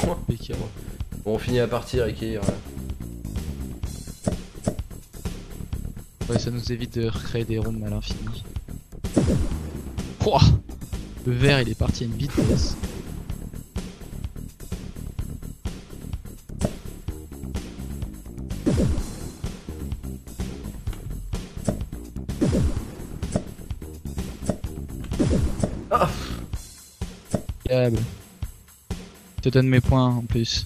[SPEAKER 1] points.
[SPEAKER 2] Impeccable.
[SPEAKER 1] Bon, on finit la partie avec hier.
[SPEAKER 2] Ouais, ça nous évite de recréer des rounds à l'infini. Pouah, le vert il est parti à une vitesse.
[SPEAKER 1] Ah.
[SPEAKER 2] Impeccable. Je te donne mes points en plus.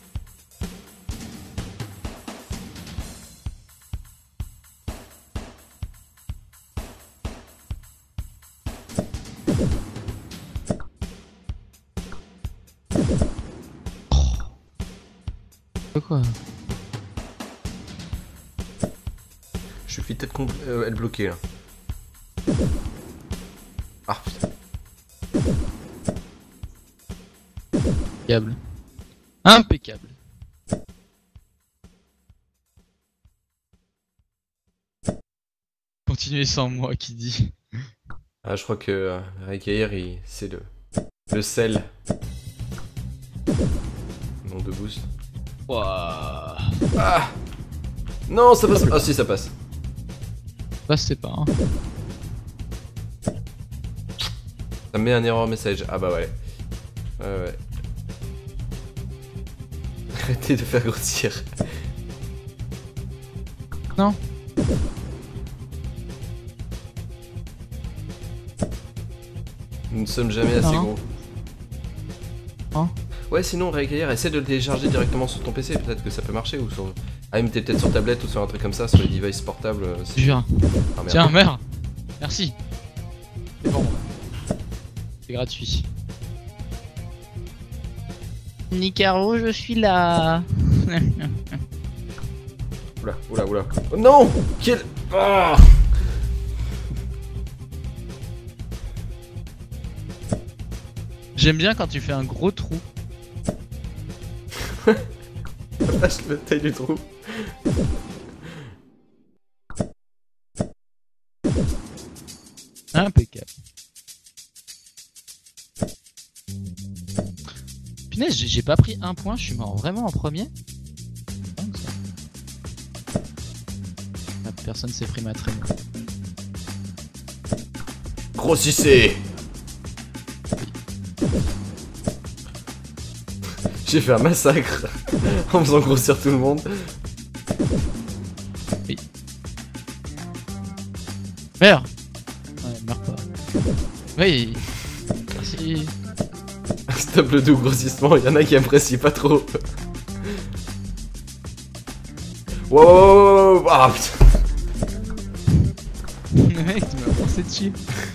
[SPEAKER 2] Quoi?
[SPEAKER 1] Je suis peut-être con... euh, elle bloquée là. Ah putain.
[SPEAKER 2] Impeccable. Impeccable. Continuez sans moi qui dit.
[SPEAKER 1] Ah, je crois que euh, Reikair, il... c'est le... le sel. Nom de boost.
[SPEAKER 2] Ouah.
[SPEAKER 1] Ah. Non, ça passe. Ah si, ça passe.
[SPEAKER 2] Bah c'est pas hein.
[SPEAKER 1] Ça me met un erreur message. Ah bah ouais. Ouais ouais. Arrêtez de faire grossir.
[SPEAKER 2] Non.
[SPEAKER 1] Nous ne sommes jamais assez
[SPEAKER 2] Non.
[SPEAKER 1] gros.
[SPEAKER 2] Hein?
[SPEAKER 1] Ouais, sinon, Reikair, essaie de le télécharger directement sur ton P C, peut-être que ça peut marcher, ou sur... Ah, mais t'es peut-être sur tablette ou sur un truc comme ça, sur les devices portables. euh, c'est-
[SPEAKER 2] Jure.
[SPEAKER 1] Ah, merde.
[SPEAKER 2] Tiens, merde. Merci. C'est bon. C'est gratuit. Nicaro, je suis là.
[SPEAKER 1] Oula, oula, oula. Oh non. Quel... Ah.
[SPEAKER 2] J'aime bien quand tu fais un gros trou.
[SPEAKER 1] Vache, la taille du trou.
[SPEAKER 2] Impeccable. Punaise, j'ai j'ai pas pris un point, je suis mort vraiment en premier. C'est dingue, ça. Ah, personne s'est pris ma traîne.
[SPEAKER 1] Grossissez. J'ai fait un massacre en faisant grossir tout le monde.
[SPEAKER 2] Oui. Meurs. Ouais, meurs pas. Oui. Merci.
[SPEAKER 1] Stop le doux grossissement, il y en a qui apprécient pas trop. Wow. Ah putain.
[SPEAKER 2] Le mec, tu m'as forcé dessus.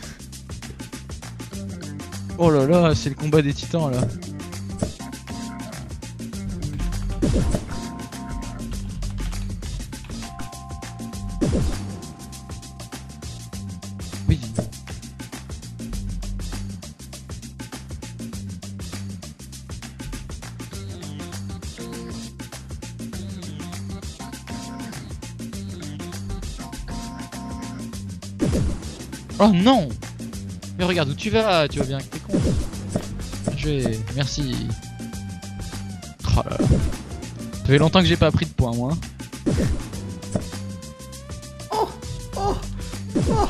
[SPEAKER 2] Oh là là, c'est le combat des titans là. Oui. Oh non! Mais regarde où tu vas, tu vas bien que t'es con. Je vais... Merci. Oh là là. Ça fait longtemps que j'ai pas pris de points moi.
[SPEAKER 1] Oh. Oh. Oh.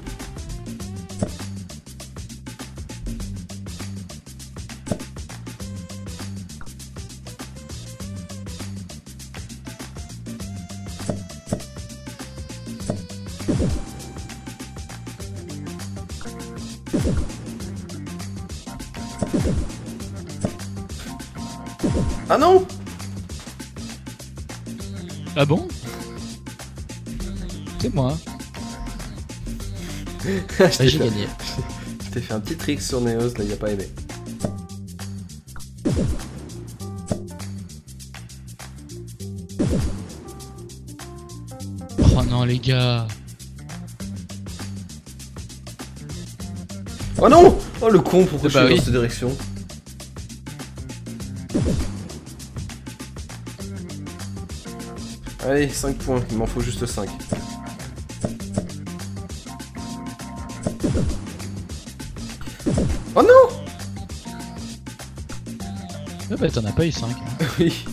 [SPEAKER 1] Ah non.
[SPEAKER 2] Ah bon? C'est moi.
[SPEAKER 1] Je
[SPEAKER 2] Ah,
[SPEAKER 1] t'ai
[SPEAKER 2] j'ai
[SPEAKER 1] fait-
[SPEAKER 2] gagné.
[SPEAKER 1] je t'ai fait un petit trick sur Neos, là il a pas aimé.
[SPEAKER 2] Oh non les gars.
[SPEAKER 1] Oh non. Oh le con, pourquoi je
[SPEAKER 2] Bah
[SPEAKER 1] suis
[SPEAKER 2] oui.
[SPEAKER 1] dans cette direction? Allez, cinq points, il m'en faut juste cinq. Oh non.
[SPEAKER 2] Ah Bah t'en as pas eu cinq. Hein.
[SPEAKER 1] Oui.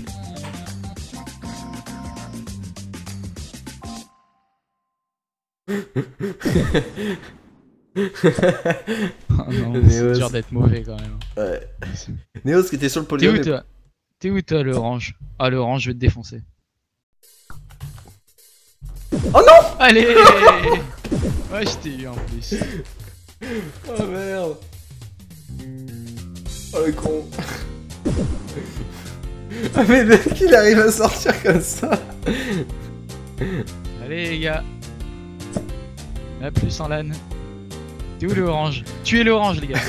[SPEAKER 2] Oh non, c'est
[SPEAKER 1] Néos.
[SPEAKER 2] dur d'être mauvais quand même.
[SPEAKER 1] Ouais. Néos qui était sur le
[SPEAKER 2] T'es
[SPEAKER 1] podium.
[SPEAKER 2] où
[SPEAKER 1] et-
[SPEAKER 2] toi T'es où toi l'orange? Ah l'orange, je vais te défoncer.
[SPEAKER 1] Oh non!
[SPEAKER 2] Allez. Ouais, je t'ai eu en plus.
[SPEAKER 1] Oh merde. Oh le con. Ah mais le mec il arrive à sortir comme ça.
[SPEAKER 2] Allez les gars. A plus en LAN. T'es où l'orange? Tuez l'orange les gars.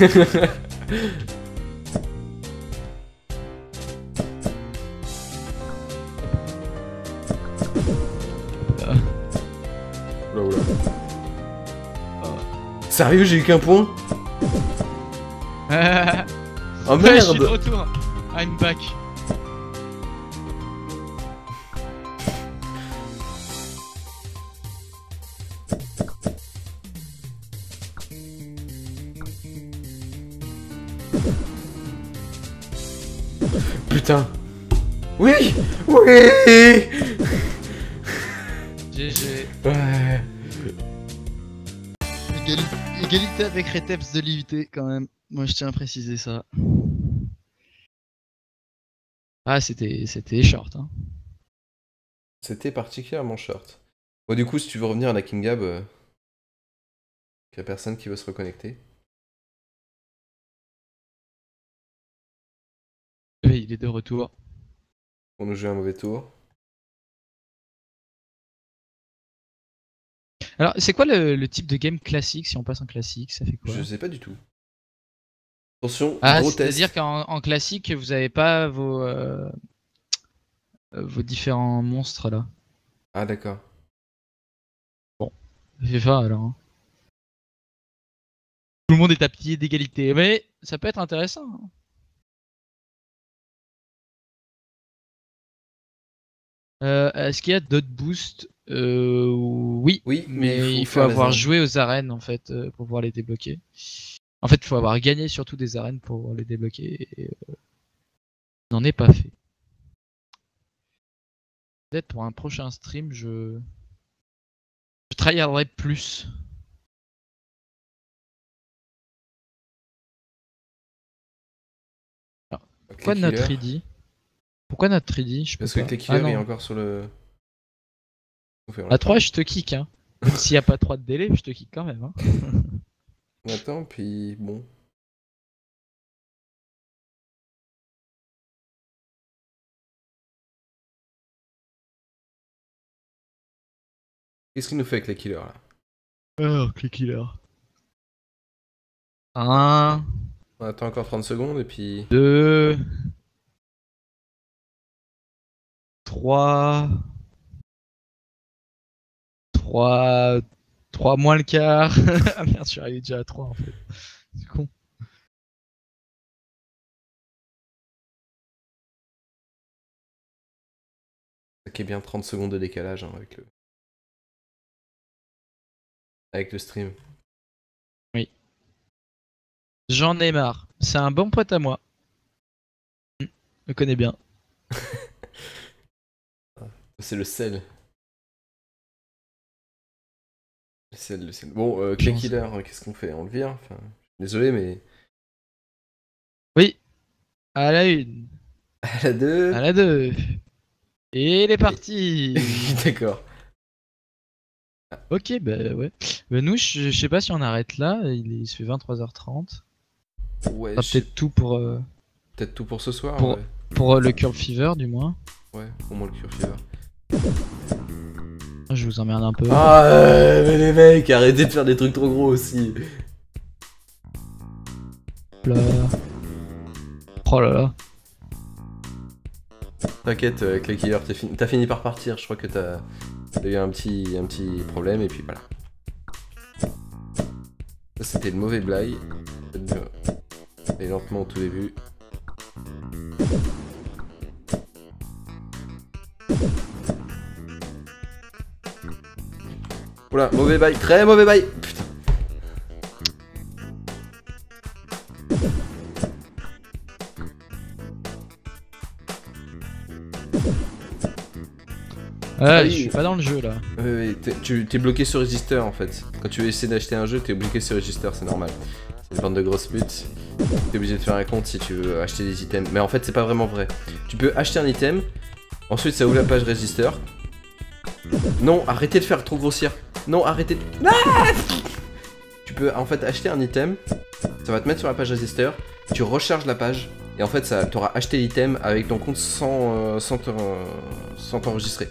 [SPEAKER 1] Oula oula. Sérieux, j'ai eu qu'un point? Oh
[SPEAKER 2] Ouais, je suis de
[SPEAKER 1] merde!
[SPEAKER 2] retour. I'm back.
[SPEAKER 1] Putain! Oui! Oui!
[SPEAKER 2] G G.
[SPEAKER 1] Ouais.
[SPEAKER 2] Égali- Égalité avec Reteps de l'I U T quand même. Moi je tiens à préciser ça. Ah c'était c'était short hein.
[SPEAKER 1] C'était particulièrement short. Bon, du coup, si tu veux revenir à la King Gab, euh... il y a personne qui veut se reconnecter.
[SPEAKER 2] Oui, il est de retour.
[SPEAKER 1] Pour nous jouer un mauvais tour.
[SPEAKER 2] Alors c'est quoi le, le type de game classique si on passe en classique? Ça fait quoi?
[SPEAKER 1] Je sais pas du tout. Attention,
[SPEAKER 2] Ah,
[SPEAKER 1] gros test.
[SPEAKER 2] c'est-à-dire qu'en en classique vous avez pas vos euh, euh, vos différents monstres là.
[SPEAKER 1] Ah d'accord.
[SPEAKER 2] F F A alors. Hein. Tout le monde est à pied d'égalité, mais ça peut être intéressant. Hein. Euh, Est-ce qu'il y a d'autres boosts? euh, Oui,
[SPEAKER 1] Oui,
[SPEAKER 2] mais il faut,
[SPEAKER 1] faire les
[SPEAKER 2] avoir
[SPEAKER 1] arènes.
[SPEAKER 2] joué aux arènes en fait euh, pour pouvoir les débloquer. En fait, il faut avoir gagné surtout des arènes pour les débloquer. Et, euh, n'en ai pas fait. Peut-être pour un prochain stream, je je tryharderai plus. Alors, pourquoi
[SPEAKER 1] Clay
[SPEAKER 2] notre
[SPEAKER 1] Killer.
[SPEAKER 2] I D? Pourquoi notre I D? Je peux
[SPEAKER 1] Parce que
[SPEAKER 2] pas.
[SPEAKER 1] Clay
[SPEAKER 2] Ah
[SPEAKER 1] Killer est
[SPEAKER 2] non.
[SPEAKER 1] encore sur le... On fait, on
[SPEAKER 2] À
[SPEAKER 1] l'attend.
[SPEAKER 2] trois, je te kick. Hein. Même s'il n'y a pas trois de délai, je te kick quand même. Hein.
[SPEAKER 1] On attend, puis bon. Qu'est-ce qu'il nous fait avec les killers là?
[SPEAKER 2] Oh, Clay Killer. Un,
[SPEAKER 1] On attend encore trente secondes et puis...
[SPEAKER 2] deux, trois, trois, trois moins le quart. Ah merde, je suis arrivé déjà à trois en fait. C'est con.
[SPEAKER 1] Ça qui est bien trente secondes de décalage hein, avec le... Avec le stream.
[SPEAKER 2] J'en ai marre. C'est un bon pote à moi. Je le connais bien.
[SPEAKER 1] C'est le sel. Le sel, le sel. Bon, euh, Clay
[SPEAKER 2] Chance.
[SPEAKER 1] Killer, euh, qu'est-ce qu'on fait? On le vire? Enfin, désolé, mais...
[SPEAKER 2] Oui. À la une.
[SPEAKER 1] À la deux...
[SPEAKER 2] À la deux. Et il est parti.
[SPEAKER 1] D'accord.
[SPEAKER 2] Ok, bah ouais. Bah nous, je je sais pas si on arrête là. Il, est- il se fait vingt-trois heures trente.
[SPEAKER 1] Ouais,
[SPEAKER 2] Ah,
[SPEAKER 1] je sais-
[SPEAKER 2] peut-être tout pour, euh,
[SPEAKER 1] peut-être tout pour ce soir.
[SPEAKER 2] Pour-
[SPEAKER 1] Ouais,
[SPEAKER 2] pour euh, le Curl Fever du moins.
[SPEAKER 1] ouais au moins le cure fever.
[SPEAKER 2] Je vous emmerde un peu.
[SPEAKER 1] Ah, euh, mais les mecs, arrêtez de faire des trucs trop gros aussi.
[SPEAKER 2] Là. Oh là là.
[SPEAKER 1] T'inquiète, euh, Clay Killer, t'as fini... t'as fini par partir. Je crois que t'as t'as eu un petit... un petit problème et puis voilà. Ça, c'était le mauvais blague. Et lentement au tout début. Oula, mauvais bail, très mauvais bail. Putain.
[SPEAKER 2] Ah,
[SPEAKER 1] oui.
[SPEAKER 2] je suis pas dans le jeu là.
[SPEAKER 1] Oui, oui, t'es- tu t'es bloqué sur Register en fait. Quand tu veux essayer d'acheter un jeu, t'es bloqué sur Register, c'est normal. C'est une bande de grosses putes. T'es obligé de faire un compte si tu veux acheter des items. Mais en fait, c'est pas vraiment vrai. Tu peux acheter un item, ensuite ça ouvre la page Register. Non, arrêtez de faire trop grossière. Non, arrêtez de... Ah tu peux en fait acheter un item, ça va te mettre sur la page Register, tu recharges la page, et en fait ça t'auras acheté l'item avec ton compte sans, euh, sans te- euh, sans t'enregistrer.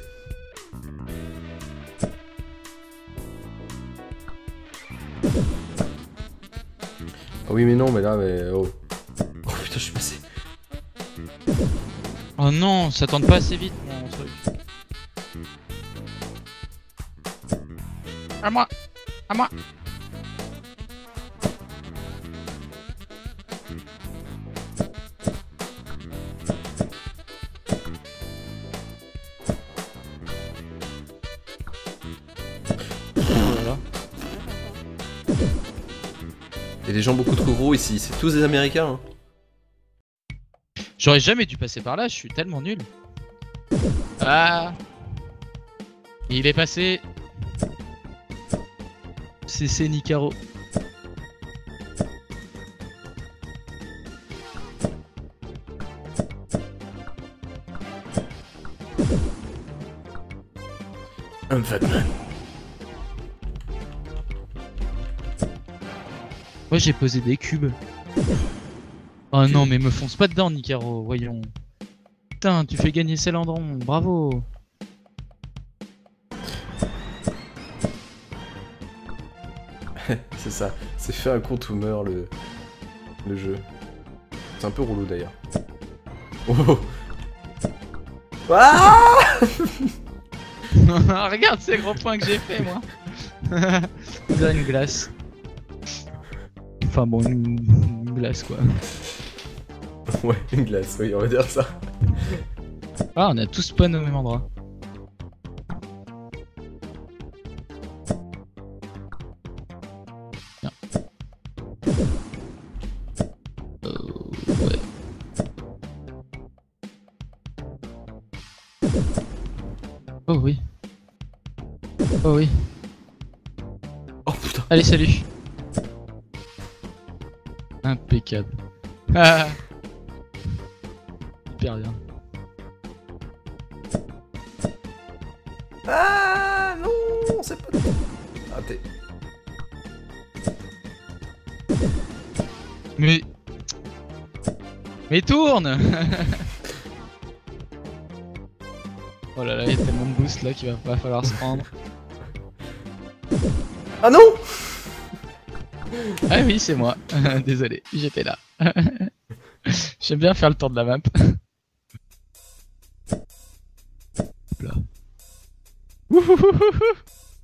[SPEAKER 1] Ah oui mais non mais là mais oh. Oh putain je suis passé.
[SPEAKER 2] Oh non, ça tourne pas assez vite mon truc. À moi, à moi. Voilà.
[SPEAKER 1] Il y a des gens beaucoup trop gros ici, c'est tous des américains hein.
[SPEAKER 2] J'aurais jamais dû passer par là, je suis tellement nul. Ah, il est passé. C C Nicaro.
[SPEAKER 1] Un Fatman.
[SPEAKER 2] Moi j'ai posé des cubes. Oh non mais me fonce pas dedans Nicaro, voyons. Putain, tu fais gagner Célandron, bravo.
[SPEAKER 1] C'est ça, c'est fait un compte ou meurt le, le jeu. C'est un peu relou d'ailleurs. Oh. Ah
[SPEAKER 2] Regarde ces gros points que j'ai fait moi. On dirait une glace. Enfin bon, une, une glace quoi.
[SPEAKER 1] Ouais, une glace, oui, on va dire ça.
[SPEAKER 2] Ah, on a tous spawn au même endroit. Bien. Oh, ouais. Oh oui. Oh oui.
[SPEAKER 1] Oh putain.
[SPEAKER 2] Allez, salut. Impeccable. Ah. Hyper bien.
[SPEAKER 1] Ah non, c'est pas... Raté.
[SPEAKER 2] Mais... Mais tourne. Oh là là, il y a tellement de boost là qu'il va pas falloir se prendre.
[SPEAKER 1] Ah non.
[SPEAKER 2] Ah oui, c'est moi. Désolé, j'étais là. J'aime bien faire le tour de la map. Hop là. Wouhouhouhou.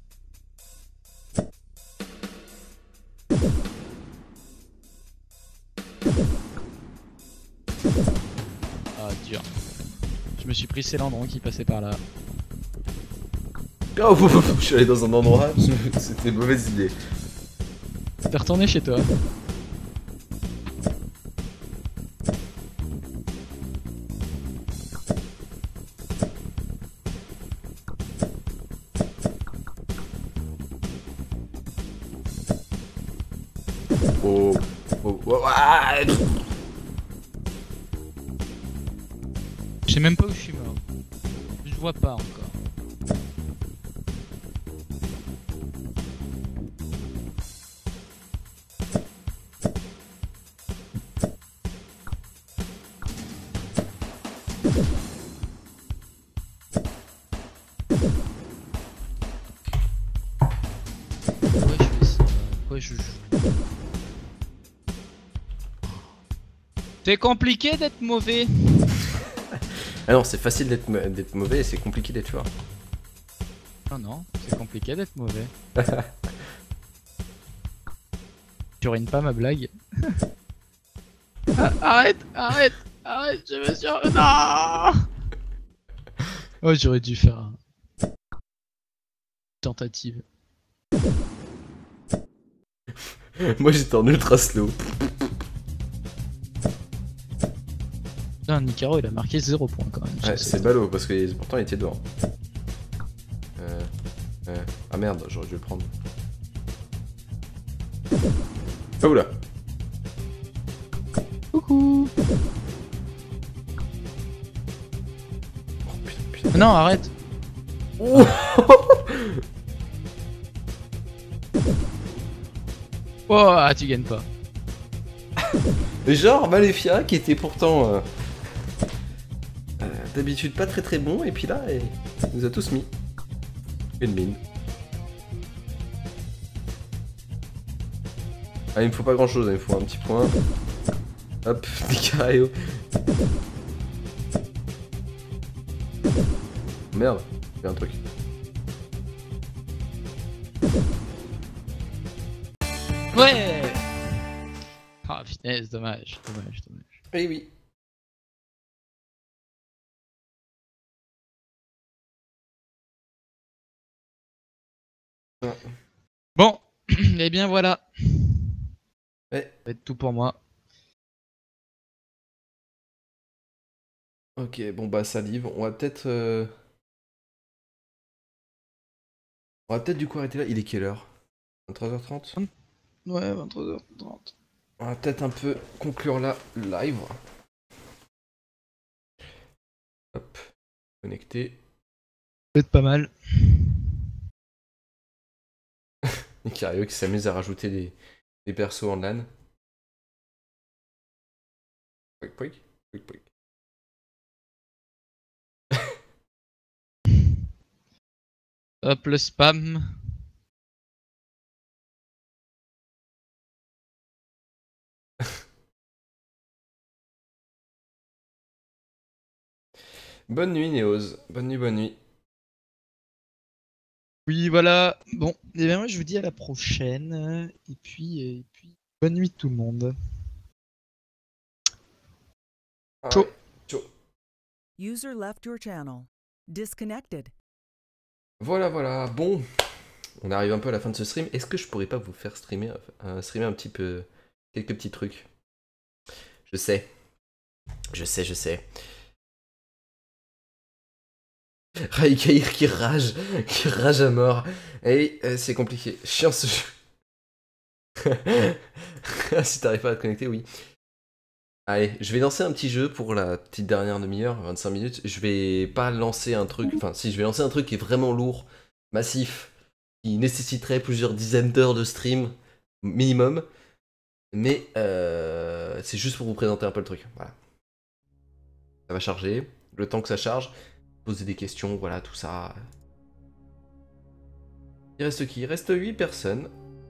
[SPEAKER 2] Ah dur. Je me suis pris Célandron qui passait par là.
[SPEAKER 1] Oh, je suis allé dans un endroit, je- c'était une mauvaise idée.
[SPEAKER 2] T'es retourné chez toi.
[SPEAKER 1] Oh, oh, oh, ah.
[SPEAKER 2] Je sais même pas où je suis mort. Je vois pas encore. Pourquoi je fais ça? Pourquoi je joue? C'est compliqué d'être mauvais.
[SPEAKER 1] Ah non, c'est facile d'être ma- d'être mauvais et c'est compliqué d'être fort.
[SPEAKER 2] Non, non, c'est compliqué d'être mauvais. Tu ruines pas ma blague. Ah, arrête, arrête, arrête, je me suis... Non. Oh, j'aurais dû faire un... tentative.
[SPEAKER 1] Moi j'étais en ultra slow.
[SPEAKER 2] Putain, Nicaro il a marqué zéro point quand même.
[SPEAKER 1] Ouais, c'est ballot parce que pourtant il était dehors. Euh, ah merde, j'aurais dû le prendre. Oh là.
[SPEAKER 2] Coucou.
[SPEAKER 1] Oh putain, putain.
[SPEAKER 2] Non, arrête.
[SPEAKER 1] Oh
[SPEAKER 2] Oh, ah, tu gagnes pas.
[SPEAKER 1] Genre Maléfia qui était pourtant euh, euh, d'habitude pas très très bon et puis là il nous a tous mis une mine. Ah il me faut pas grand chose, il me faut un petit point. Hop, Nicario. Merde, il y a un truc.
[SPEAKER 2] Ouais. Ah putain, c'est dommage, dommage, dommage.
[SPEAKER 1] Eh oui. Ouais.
[SPEAKER 2] Bon, et bien voilà.
[SPEAKER 1] Ouais.
[SPEAKER 2] Ça va être tout pour moi.
[SPEAKER 1] Ok, bon bah ça livre. On va peut-être... Euh... On va peut-être du coup arrêter là. Il est quelle heure? vingt-trois heures trente?
[SPEAKER 2] Ouais, vingt-trois heures trente.
[SPEAKER 1] On va peut-être un peu conclure la live. Hop, connecté.
[SPEAKER 2] Ça va être pas mal.
[SPEAKER 1] Nicario qui s'amuse à rajouter des, des persos en LAN. Pouic, pouic, pouic, pouic.
[SPEAKER 2] Hop, le spam.
[SPEAKER 1] Bonne nuit Néos, bonne nuit, bonne nuit.
[SPEAKER 2] Oui, voilà. Bon, et bien moi je vous dis à la prochaine. Et puis, et puis bonne nuit tout le monde.
[SPEAKER 1] Ah
[SPEAKER 2] Ciao.
[SPEAKER 1] ouais, ciao.
[SPEAKER 3] User left your channel. Disconnected.
[SPEAKER 1] Voilà, voilà, bon. On arrive un peu à la fin de ce stream. Est-ce que je pourrais pas vous faire streamer, euh, streamer un petit peu, quelques petits trucs? Je sais. Je sais, je sais. Raikaïr qui rage, qui rage à mort. Et euh, c'est compliqué. Chiant ce jeu. Si t'arrives pas à te connecter, oui. Allez, je vais lancer un petit jeu pour la petite dernière demi-heure, vingt-cinq minutes. Je vais pas lancer un truc, enfin si, je vais lancer un truc qui est vraiment lourd, massif, qui nécessiterait plusieurs dizaines d'heures de stream minimum. Mais euh, c'est juste pour vous présenter un peu le truc. Voilà. Ça va charger. Le temps que ça charge, poser des questions, voilà, tout ça. Il reste qui? Il reste huit personnes.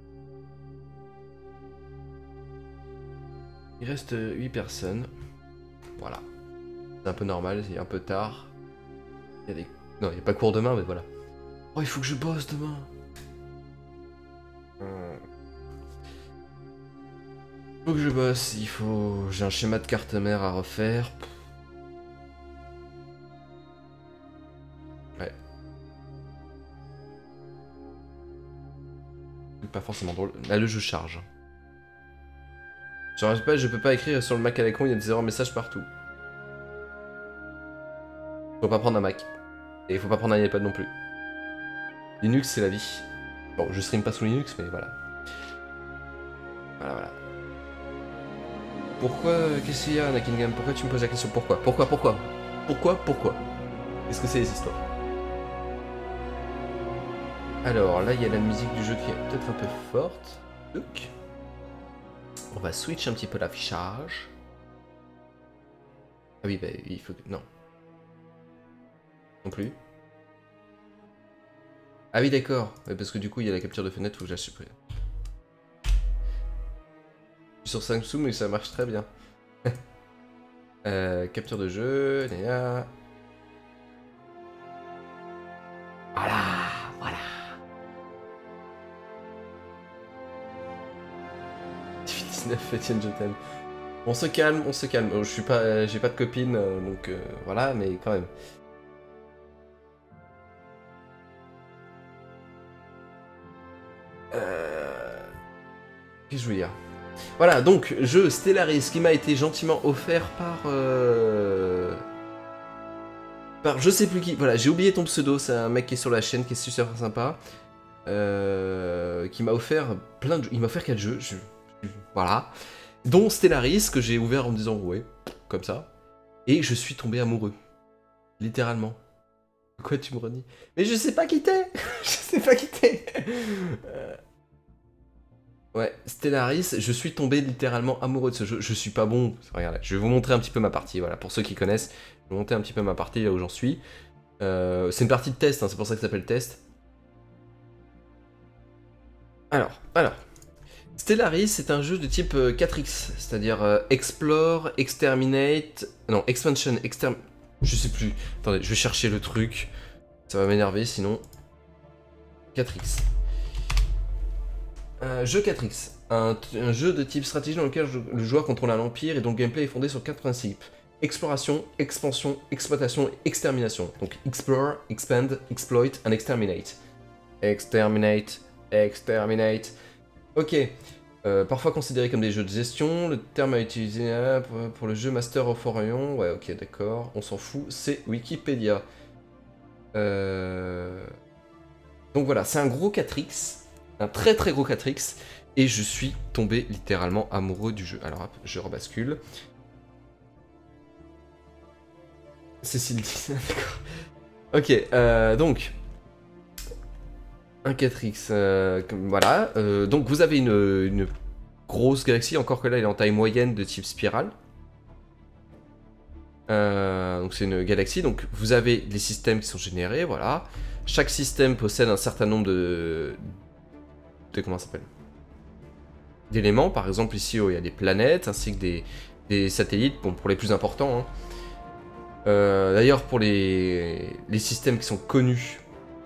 [SPEAKER 1] Il reste huit personnes. Voilà. C'est un peu normal, c'est un peu tard. Il y a des... Non, il n'y a pas cours demain, mais voilà. Oh, il faut que je bosse demain. Hum. Faut que je bosse, il faut... J'ai un schéma de carte mère à refaire. Ouais. Pas forcément drôle. Là, le jeu charge. Je ne pas, je peux pas écrire sur le Mac à l'écran, il y a des erreurs messages partout. Faut pas prendre un Mac. Et il faut pas prendre un iPad non plus. Linux, c'est la vie. Bon, je stream pas sous Linux, mais voilà. Voilà, voilà. Pourquoi... Qu'est-ce qu'il y a, Anakin Game? Pourquoi tu me poses la question? Pourquoi? Pourquoi? Pourquoi? Pourquoi? Pourquoi? Qu'est-ce que c'est les histoires? Alors, là, il y a la musique du jeu qui est peut-être un peu forte. Donc, on va switch un petit peu l'affichage. Ah oui, bah, il faut que... Non. Non plus. Ah oui, d'accord. Ouais, parce que du coup, il y a la capture de fenêtre, faut que je la supprime. Je suis sur Samsung, mais ça marche très bien. euh, capture de jeu, Néa. Voilà, voilà. dix-neuf, Etienne, je t'aime. On se calme, on se calme. Je suis pas, j'ai pas de copine, donc euh, voilà, mais quand même. Euh... Qu'est-ce que je veux dire? Voilà, donc, jeu Stellaris qui m'a été gentiment offert par... Euh... par je sais plus qui. Voilà, j'ai oublié ton pseudo, c'est un mec qui est sur la chaîne, qui est super sympa. Euh, qui m'a offert plein de jeux. Il m'a offert quatre jeux, je... voilà. Dont Stellaris, que j'ai ouvert en me disant ouais, comme ça. Et je suis tombé amoureux. Littéralement. Quoi, tu me renies? Mais je sais pas qui t'es. Je sais pas qui t'es. euh... Ouais, Stellaris, je suis tombé littéralement amoureux de ce jeu. Je suis pas bon. Regardez, je vais vous montrer un petit peu ma partie. Voilà, pour ceux qui connaissent, je vais vous montrer un petit peu ma partie là où j'en suis. Euh, c'est une partie de test, hein, c'est pour ça que ça s'appelle test. Alors, alors. Stellaris, c'est un jeu de type euh, quatre X, c'est-à-dire euh, Explore, Exterminate... Non, Expansion, Exterm... Je sais plus. Attendez, je vais chercher le truc. Ça va m'énerver, sinon... quatre X. Euh, jeu quatre X. Un, un jeu de type stratégie dans lequel le joueur contrôle un empire et dont le gameplay est fondé sur quatre principes. Exploration, expansion, exploitation et extermination. Donc Explore, Expand, Exploit and Exterminate. Exterminate, Exterminate... Ok, euh, parfois considéré comme des jeux de gestion, le terme à utiliser euh, pour, pour le jeu Master of Orion, ouais ok d'accord, on s'en fout, c'est Wikipédia. Euh... Donc voilà, c'est un gros quatre X, un très très gros quatre X, et je suis tombé littéralement amoureux du jeu. Alors hop, je rebascule. Cécile dit, d'accord. Ok, euh, donc... Un quatre X, euh, voilà. Euh, donc vous avez une, une grosse galaxie, encore que là elle est en taille moyenne de type spirale. Euh, donc c'est une galaxie, donc vous avez des systèmes qui sont générés, voilà. Chaque système possède un certain nombre de... de comment ça s'appelle, d'éléments, par exemple ici oh, il y a des planètes, ainsi que des, des satellites, bon, pour les plus importants. Hein. Euh, D'ailleurs pour les, les systèmes qui sont connus,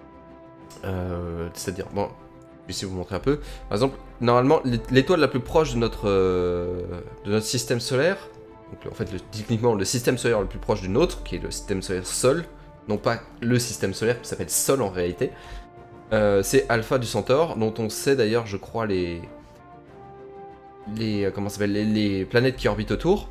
[SPEAKER 1] Euh, c'est-à-dire, bon, je vais essayer de vous montrer un peu. Par exemple, normalement, l'étoile la plus proche de notre, euh, de notre système solaire, donc en fait, le, techniquement, le système solaire le plus proche du nôtre, qui est le système solaire Sol, non pas le système solaire qui s'appelle Sol en réalité, euh, c'est Alpha du Centaure, dont on sait d'ailleurs, je crois, les, les, euh, comment ça s'appelle, les, les planètes qui orbitent autour.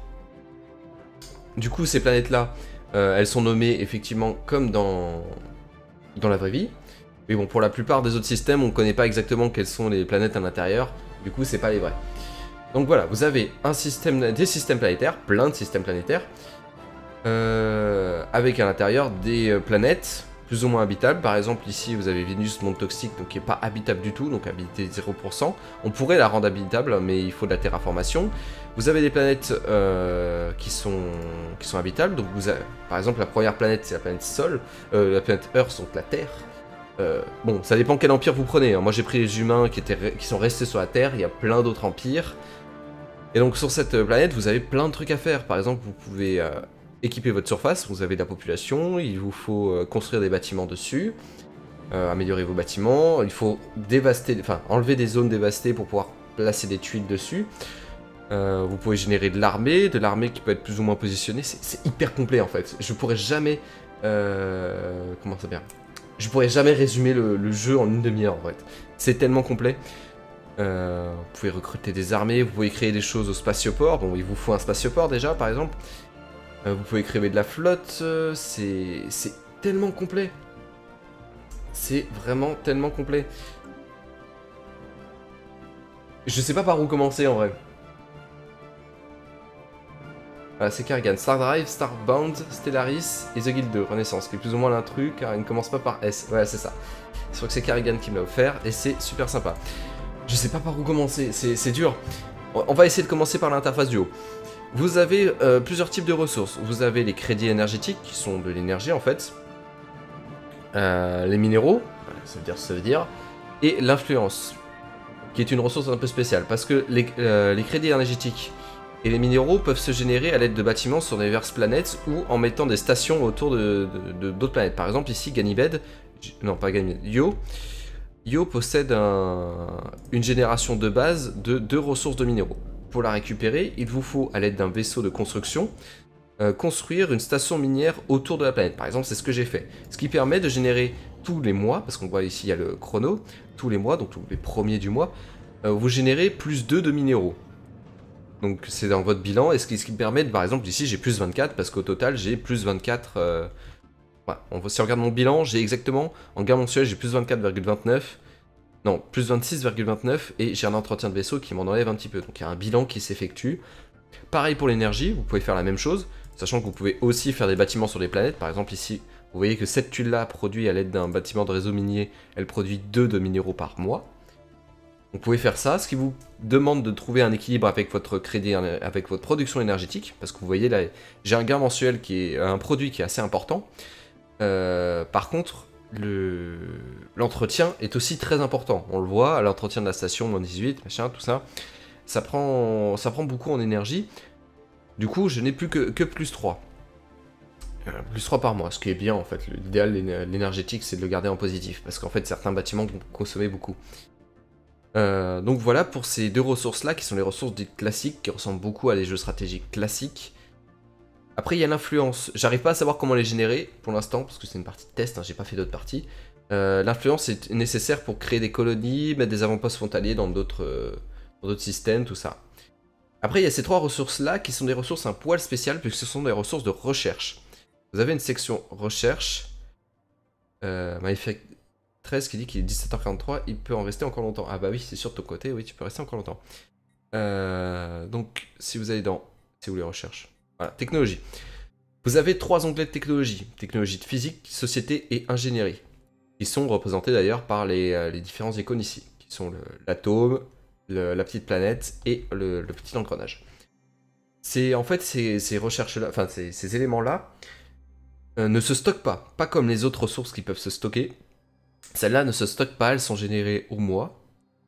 [SPEAKER 1] Du coup, ces planètes-là, euh, elles sont nommées effectivement comme dans, dans la vraie vie. Mais bon, pour la plupart des autres systèmes, on ne connaît pas exactement quelles sont les planètes à l'intérieur. Du coup, c'est pas les vrais. Donc voilà, vous avez un système, des systèmes planétaires, plein de systèmes planétaires, euh, avec à l'intérieur des planètes plus ou moins habitables. Par exemple, ici, vous avez Vénus, monde toxique, donc qui n'est pas habitable du tout, donc habité zéro pour cent. On pourrait la rendre habitable, mais il faut de la terraformation. Vous avez des planètes euh, qui, sont, qui sont habitables. Donc vous avez, par exemple, la première planète, c'est la planète Sol, euh, la planète Earth, donc la Terre. Euh, bon, ça dépend quel empire vous prenez. Hein. Moi, j'ai pris les humains qui, étaient, qui sont restés sur la Terre. Il y a plein d'autres empires. Et donc, sur cette planète, vous avez plein de trucs à faire. Par exemple, vous pouvez euh, équiper votre surface. Vous avez de la population. Il vous faut euh, construire des bâtiments dessus. Euh, améliorer vos bâtiments. Il faut dévaster, enfin, enlever des zones dévastées pour pouvoir placer des tuiles dessus. Euh, vous pouvez générer de l'armée. De l'armée qui peut être plus ou moins positionnée. C'est hyper complet, en fait. Je pourrais jamais... Euh, comment ça s'appelle ? Je pourrais jamais résumer le, le jeu en une demi-heure en fait. C'est tellement complet. Euh, vous pouvez recruter des armées, vous pouvez créer des choses au spatioport. Bon, il vous faut un spatioport déjà par exemple. Euh, vous pouvez créer de la flotte. Euh, c'est tellement complet. C'est vraiment tellement complet. Je sais pas par où commencer en vrai. Voilà, c'est Kerrigan, Star Drive, Starbound, Stellaris et The Guild deux, Renaissance, qui est plus ou moins l'intrus car il ne commence pas par S. Ouais, c'est ça. Je crois que c'est Kerrigan qui me l'a offert et c'est super sympa. Je sais pas par où commencer, c'est dur. On va essayer de commencer par l'interface du haut. Vous avez euh, plusieurs types de ressources. Vous avez les crédits énergétiques qui sont de l'énergie en fait. Euh, les minéraux, ça veut dire ce que ça veut dire. Et l'influence, qui est une ressource un peu spéciale parce que les, euh, les crédits énergétiques et les minéraux peuvent se générer à l'aide de bâtiments sur diverses planètes ou en mettant des stations autour de d'autres de, de, planètes. Par exemple, ici, Ganymède, non pas Ganymède, Io, Io possède un, une génération de base de deux ressources de minéraux. Pour la récupérer, il vous faut, à l'aide d'un vaisseau de construction, euh, construire une station minière autour de la planète. Par exemple, c'est ce que j'ai fait. Ce qui permet de générer tous les mois, parce qu'on voit ici, il y a le chrono, tous les mois, donc tous les premiers du mois, euh, vous générez plus deux de minéraux. Donc c'est dans votre bilan, et ce qui, ce qui me permet, de, par exemple ici j'ai plus vingt-quatre, parce qu'au total j'ai plus vingt-quatre, euh, voilà, on, si on regarde mon bilan, j'ai exactement, en gain mensuel, j'ai plus vingt-quatre virgule vingt-neuf. Non, plus vingt-six virgule vingt-neuf. Et j'ai un entretien de vaisseau qui m'en enlève un petit peu. Donc il y a un bilan qui s'effectue. Pareil pour l'énergie, vous pouvez faire la même chose. Sachant que vous pouvez aussi faire des bâtiments sur des planètes. Par exemple, ici, vous voyez que cette tuile-là produit à l'aide d'un bâtiment de réseau minier, elle produit deux de minéraux par mois. Vous pouvez faire ça, ce qui vous demande de trouver un équilibre avec votre crédit, avec votre production énergétique, parce que vous voyez là, j'ai un gain mensuel qui est un produit qui est assez important. Euh, par contre, l'entretien le, est aussi très important. On le voit, l'entretien de la station, moins dix-huit, machin, tout ça, ça prend, ça prend beaucoup en énergie. Du coup, je n'ai plus que, que plus trois. Euh, plus trois par mois, ce qui est bien en fait. L'idéal, l'énergétique, c'est de le garder en positif, parce qu'en fait, certains bâtiments vont consommer beaucoup. Euh, donc voilà pour ces deux ressources là qui sont les ressources dites classiques qui ressemblent beaucoup à des jeux stratégiques classiques. Après il y a l'influence, j'arrive pas à savoir comment les générer pour l'instant parce que c'est une partie de test, hein, j'ai pas fait d'autres parties. Euh, l'influence est nécessaire pour créer des colonies, mettre des avant-postes frontaliers dans d'autres euh, dans d'autres systèmes, tout ça. Après il y a ces trois ressources là qui sont des ressources un poil spéciales puisque ce sont des ressources de recherche. Vous avez une section recherche, euh, Maléfique treize qui dit qu'il est dix-sept heures quarante-trois, il peut en rester encore longtemps. Ah bah oui, c'est sur ton côté, oui, tu peux rester encore longtemps. Euh, donc, si vous allez dans... C'est où les recherches? Voilà, technologie. Vous avez trois onglets de technologie. Technologie de physique, société et ingénierie. Qui sont représentés d'ailleurs par les, euh, les différents icônes ici. Qui sont l'atome, la petite planète et le, le petit engrenage. C'est en fait ces, ces recherches-là, enfin ces, ces éléments-là euh, ne se stockent pas. Pas comme les autres ressources qui peuvent se stocker. Celles-là ne se stockent pas, elles sont générées au mois.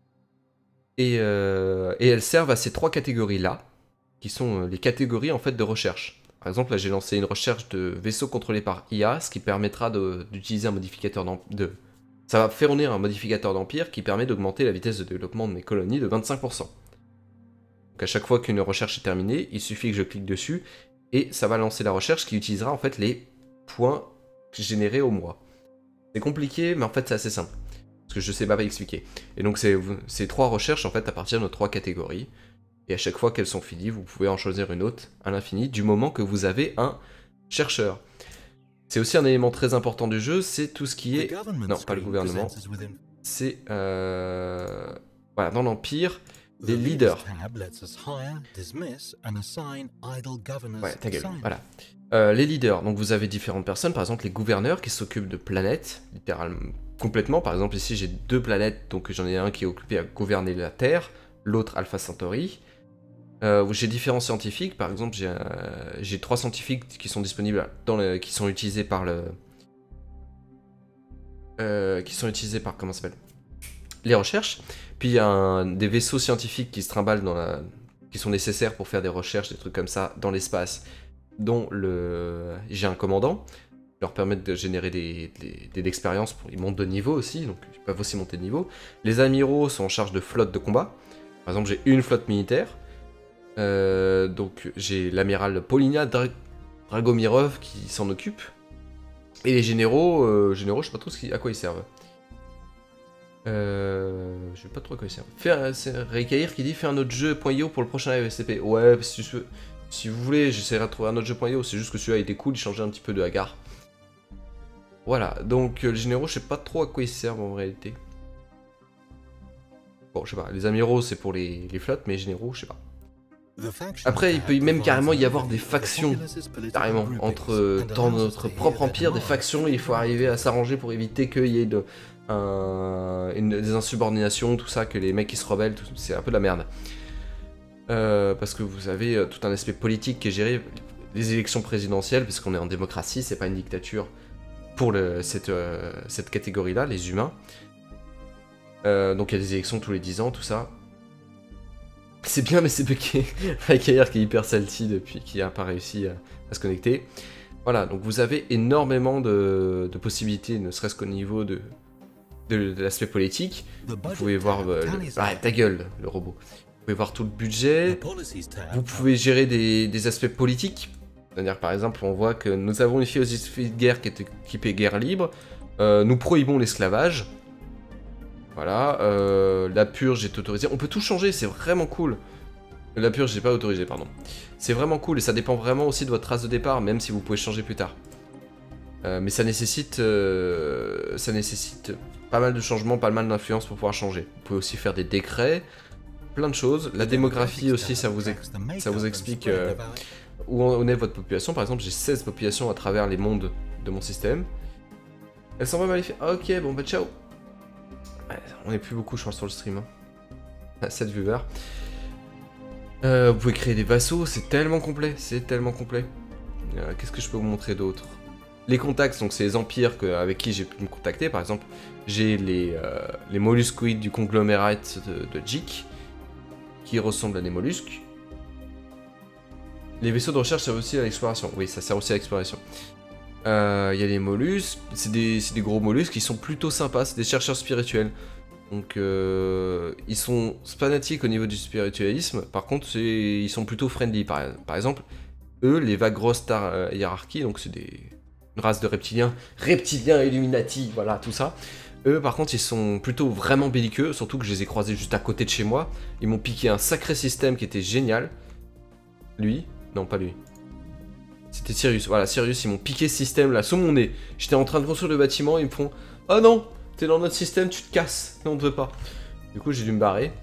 [SPEAKER 1] Et, euh, et elles servent à ces trois catégories-là, qui sont les catégories en fait de recherche. Par exemple, là j'ai lancé une recherche de vaisseaux contrôlés par I A, ce qui permettra d'utiliser un modificateur de... Ça va fournir un modificateur d'empire qui permet d'augmenter la vitesse de développement de mes colonies de vingt-cinq pour cent. Donc à chaque fois qu'une recherche est terminée, il suffit que je clique dessus, et ça va lancer la recherche qui utilisera en fait les points générés au mois. C'est compliqué, mais en fait c'est assez simple. Parce que je sais pas expliquer. Et donc c'est trois recherches en fait à partir de trois catégories. Et à chaque fois qu'elles sont finies, vous pouvez en choisir une autre à l'infini, du moment que vous avez un chercheur. C'est aussi un élément très important du jeu, c'est tout ce qui est... Non, pas le gouvernement. C'est... Euh... Voilà, dans l'Empire, les leaders. Ouais, ta gueule, voilà. Euh, les leaders, donc vous avez différentes personnes, par exemple les gouverneurs qui s'occupent de planètes, littéralement, complètement. Par exemple ici j'ai deux planètes, donc j'en ai un qui est occupé à gouverner la Terre, l'autre Alpha Centauri. Euh, j'ai différents scientifiques, par exemple j'ai euh, trois scientifiques qui sont disponibles, dans le, qui sont utilisés par le... Euh, qui sont utilisés par, comment ça s'appelle, les recherches. Puis il y a un, des vaisseaux scientifiques qui se trimballent dans la... qui sont nécessaires pour faire des recherches, des trucs comme ça, dans l'espace. Dont le... j'ai un commandant, qui leur permettent de générer des, des, des expériences, pour... ils montent de niveau aussi, donc ils peuvent aussi monter de niveau. Les amiraux sont en charge de flotte de combat, par exemple j'ai une flotte militaire, euh, donc j'ai l'amiral Polina Dra... Dragomirov qui s'en occupe, et les généraux, euh, généraux je sais pas trop ce qui... à quoi ils servent. Euh... Je sais pas trop à quoi ils servent. C'est Reikair qui dit fais un autre jeu .io pour le prochain A E S C P. Ouais, si je veux... Si vous voulez, j'essaierai de trouver un autre jeu .io, c'est juste que celui-là était cool, il changeait un petit peu de Hagar. Voilà, donc euh, les généraux, je sais pas trop à quoi ils servent en réalité. Bon, je sais pas, les amiraux c'est pour les, les flottes, mais les généraux, je sais pas. Après, il peut même carrément y avoir des factions, carrément, entre, dans notre propre empire, des factions, et il faut arriver à s'arranger pour éviter qu'il y ait de, un, une, des insubordinations, tout ça, que les mecs qui se rebellent, c'est un peu de la merde. Euh, parce que vous avez euh, tout un aspect politique qui est géré, les élections présidentielles, parce qu'on est en démocratie, c'est pas une dictature pour le, cette, euh, cette catégorie-là, les humains. Euh, donc il y a des élections tous les dix ans, tout ça. C'est bien, mais c'est bugué. Reikair qui est hyper salty depuis qu'il n'a pas réussi à, à se connecter. Voilà, donc vous avez énormément de, de possibilités, ne serait-ce qu'au niveau de, de, de l'aspect politique. Vous pouvez voir... Euh, le... Ah, ta gueule, le robot. Vous pouvez voir tout le budget, vous pouvez gérer des, des aspects politiques, c'est-à-dire par exemple on voit que nous avons une philosophie de guerre qui est équipée guerre libre, euh, nous prohibons l'esclavage, voilà, euh, la purge est autorisée, on peut tout changer, c'est vraiment cool. La purge n'est pas autorisée, pardon. C'est vraiment cool et ça dépend vraiment aussi de votre race de départ, même si vous pouvez changer plus tard. Euh, mais ça nécessite, euh, ça nécessite pas mal de changements, pas mal d'influence pour pouvoir changer. Vous pouvez aussi faire des décrets, plein de choses. La démographie aussi, ça vous, ex ça vous explique euh, où en est votre population. Par exemple, j'ai seize populations à travers les mondes de mon système. Elles sont vraiment magnifiques. Ok, bon bah ciao. Ouais, on est plus beaucoup, je pense, sur le stream. Hein. sept viewers. Euh, vous pouvez créer des vassaux, c'est tellement complet, c'est tellement complet. Euh, Qu'est-ce que je peux vous montrer d'autre? Les contacts, donc c'est les empires que, avec qui j'ai pu me contacter. Par exemple, j'ai les, euh, les molluscoïdes du conglomérate de, de Jik, qui ressemblent à des mollusques. Les vaisseaux de recherche servent aussi à l'exploration. Oui, ça sert aussi à l'exploration. Il euh, y a les mollusques, c'est des, des gros mollusques qui sont plutôt sympas, c'est des chercheurs spirituels. Donc euh, ils sont fanatiques au niveau du spiritualisme, par contre ils sont plutôt friendly. Par, par exemple, eux, les Vagros Star euh, Hierarchy, donc c'est des... une race de reptiliens, reptiliens Illuminati, voilà, tout ça. Eux, par contre, ils sont plutôt vraiment belliqueux, surtout que je les ai croisés juste à côté de chez moi. Ils m'ont piqué un sacré système qui était génial. Lui, non pas lui. C'était Sirius, voilà, Sirius, ils m'ont piqué ce système là, sous mon nez. J'étais en train de construire le bâtiment, ils me font « Oh non, t'es dans notre système, tu te casses, non on ne veut pas. » Du coup, j'ai dû me barrer.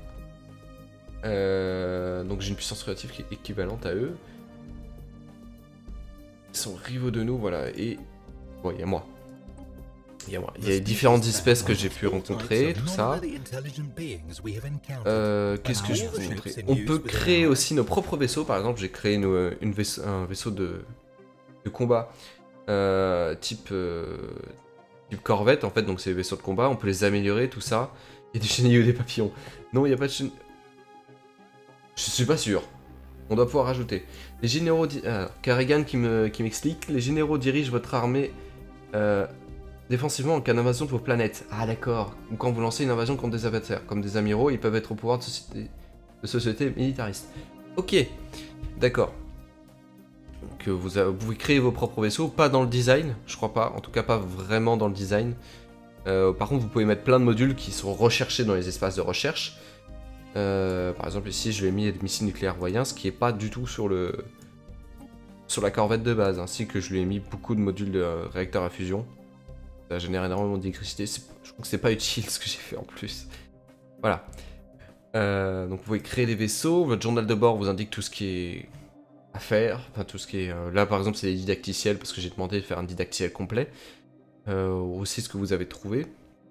[SPEAKER 1] Euh, donc j'ai une puissance relative qui est équivalente à eux. Ils sont rivaux de nous, voilà, et... Bon, il y a moi. Il y a moi. Il y a les différentes espèces que j'ai pu rencontrer, tout ça. Euh, Qu'est-ce que je vais vous montrer? On peut créer aussi nos propres vaisseaux, par exemple, j'ai créé une, une vaisse un vaisseau de, de combat euh, type, euh, type corvette, en fait, donc c'est des vaisseaux de combat, on peut les améliorer, tout ça. Il y a des chenilles ou des papillons. Non, il n'y a pas de chenilles. Je suis pas sûr. On doit pouvoir rajouter. Les généraux... Ah, Carrigan qui m'explique, qui les généraux dirigent votre armée euh, défensivement en cas d'invasion de vos planètes. Ah d'accord. Ou quand vous lancez une invasion contre des adversaires. Comme des amiraux, ils peuvent être au pouvoir de société, de société militariste. Ok. D'accord. Donc vous, vous pouvez créer vos propres vaisseaux, pas dans le design, je crois pas. En tout cas pas vraiment dans le design. Euh, par contre, vous pouvez mettre plein de modules qui sont recherchés dans les espaces de recherche. Euh, par exemple ici je lui ai mis des missiles nucléaires voyants, ce qui n'est pas du tout sur le sur la corvette de base, ainsi que je lui ai mis beaucoup de modules de euh, réacteurs à fusion. Ça génère énormément d'électricité, je trouve que c'est pas utile ce que j'ai fait en plus. Voilà. Euh, donc vous pouvez créer des vaisseaux, votre journal de bord vous indique tout ce qui est à faire, enfin tout ce qui est... Euh, là par exemple c'est les didacticiels, parce que j'ai demandé de faire un didacticiel complet. Euh, aussi ce que vous avez trouvé.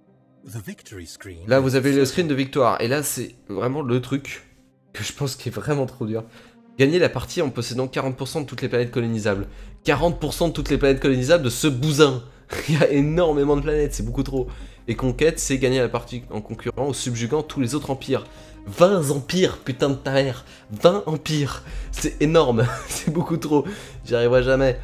[SPEAKER 1] Là, vous avez le screen de victoire, et là, c'est vraiment le truc que je pense qui est vraiment trop dur. Gagner la partie en possédant quarante pour cent de toutes les planètes colonisables. quarante pour cent de toutes les planètes colonisables de ce bousin. Il y a énormément de planètes, c'est beaucoup trop. Et conquête, c'est gagner la partie en concurrent ou subjuguant tous les autres empires. vingt empires, putain de ta mère. vingt empires. C'est énorme, c'est beaucoup trop. J'y arriverai jamais.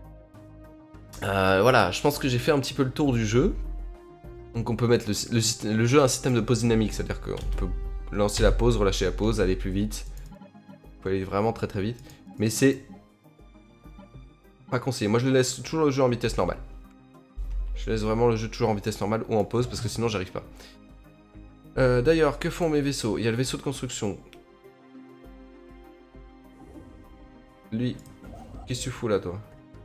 [SPEAKER 1] Euh, voilà, je pense que j'ai fait un petit peu le tour du jeu. Donc on peut mettre le, le, le jeu a un système de pause dynamique, c'est-à-dire qu'on peut lancer la pause, relâcher la pause, aller plus vite. On peut aller vraiment très très vite. Mais c'est pas conseillé. Moi je laisse toujours le jeu en vitesse normale. Je laisse vraiment le jeu toujours en vitesse normale ou en pause parce que sinon j'arrive pas. Euh, D'ailleurs, que font mes vaisseaux? Il y a le vaisseau de construction. Lui, qu'est-ce que tu fous là toi?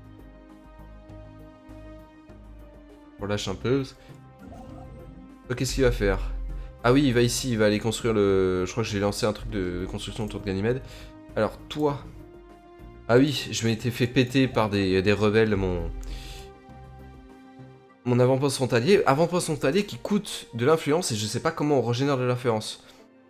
[SPEAKER 1] On lâche un peu. Qu'est-ce qu'il va faire? Ah oui, il va ici, il va aller construire le... Je crois que j'ai lancé un truc de construction autour de Ganymède. Alors, toi... Ah oui, je m'étais fait péter par des, des rebelles mon... Mon avant-poste frontalier. Avant-poste frontalier qui coûte de l'influence et je sais pas comment on régénère de l'influence.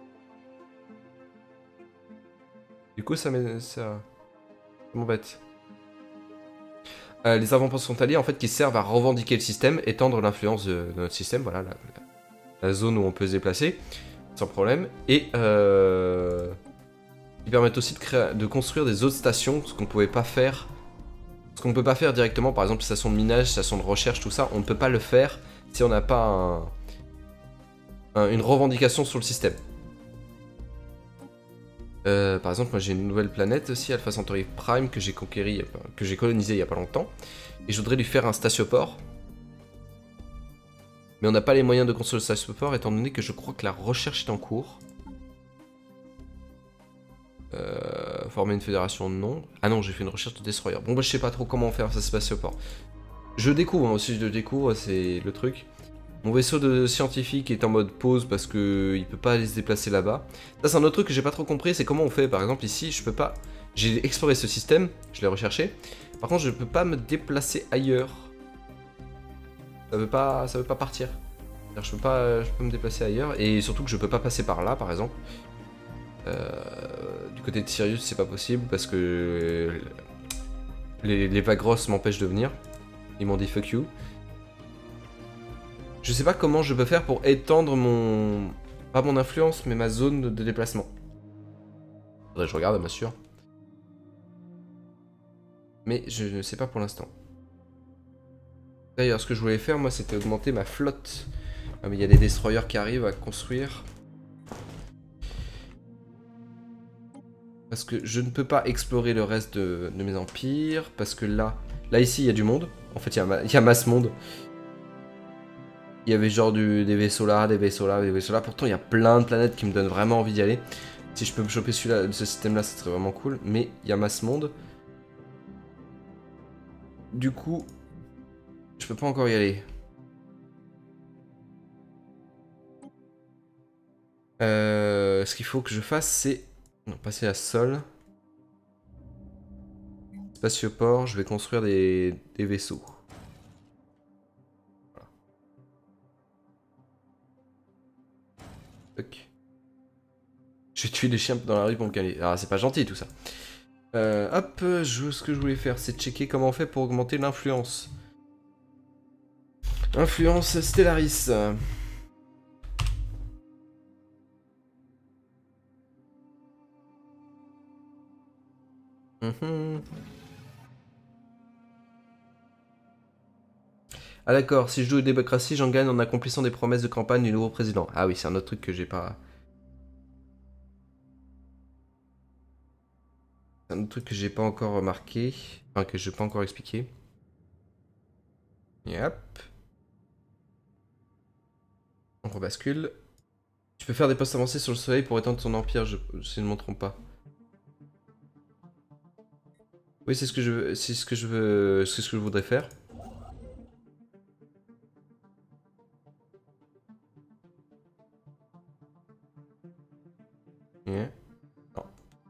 [SPEAKER 1] Du coup, ça m'embête. Ça... m'embête. Euh, les avant-postes frontaliers, en fait, qui servent à revendiquer le système, étendre l'influence de, de notre système, voilà, la, la, la zone où on peut se déplacer, sans problème, et euh, ils permettent aussi de, créer, de construire des autres stations, ce qu'on ne pouvait pas faire, ce qu'on ne peut pas faire directement, par exemple, station de minage, station de recherche, tout ça, on ne peut pas le faire si on n'a pas un, un, une revendication sur le système. Euh, par exemple, moi j'ai une nouvelle planète aussi, Alpha Centauri Prime, que j'ai conquéri, que j'ai colonisé il y a pas longtemps, et je voudrais lui faire un statioport. Mais on n'a pas les moyens de construire le statioport, étant donné que je crois que la recherche est en cours. Euh, former une fédération, non. Ah non, j'ai fait une recherche de destroyer. Bon bah je sais pas trop comment faire ce spatioport. Je découvre, hein, aussi je le découvre, c'est le truc. Mon vaisseau de scientifique est en mode pause parce que il peut pas aller se déplacer là-bas. Ça c'est un autre truc que j'ai pas trop compris, c'est comment on fait. Par exemple ici, je peux pas... J'ai exploré ce système, je l'ai recherché. Par contre, je peux pas me déplacer ailleurs. Ça veut pas, ça veut pas partir. Je peux pas, je peux me déplacer ailleurs. Et surtout que je peux pas passer par là, par exemple. Euh, du côté de Sirius, c'est pas possible parce que les, les vagues grosses m'empêchent de venir. Ils m'ont dit fuck you. Je sais pas comment je peux faire pour étendre mon... Pas mon influence, mais ma zone de déplacement. Faudrait que je regarde, bien sûr. Mais je ne sais pas pour l'instant. D'ailleurs, ce que je voulais faire, moi, c'était augmenter ma flotte. Ah, mais il y a des destroyers qui arrivent à construire. Parce que je ne peux pas explorer le reste de, de mes empires. Parce que là, là ici, il y a du monde. En fait, il y a, il y a masse monde. Il y avait genre du, des vaisseaux là, des vaisseaux là, des vaisseaux là. Pourtant, il y a plein de planètes qui me donnent vraiment envie d'y aller. Si je peux me choper celui-là, ce système-là, ça serait vraiment cool. Mais il y a masse monde. Du coup, je peux pas encore y aller. Euh, ce qu'il faut que je fasse, c'est... Non, passer à sol. Spatioport, je vais construire des, des vaisseaux. Voilà. Ok. Je vais tuer les chiens dans la rue pour me caler. Ah, c'est pas gentil tout ça. Euh, hop, je, ce que je voulais faire, c'est checker comment on fait pour augmenter l'influence. Influence Stellaris. Mmh. Ah d'accord, si je joue aux démocratie, j'en gagne en accomplissant des promesses de campagne du nouveau président. Ah oui, c'est un autre truc que j'ai pas... C'est un autre truc que j'ai pas encore remarqué. Enfin, que je n'ai pas encore expliqué. Yep. On rebascule. Tu peux faire des postes avancés sur le soleil pour étendre ton empire, je, si je ne m'en trompe pas. Oui, c'est ce que je veux, c'est ce que je veux, c'est ce que je voudrais faire. Yeah. Non.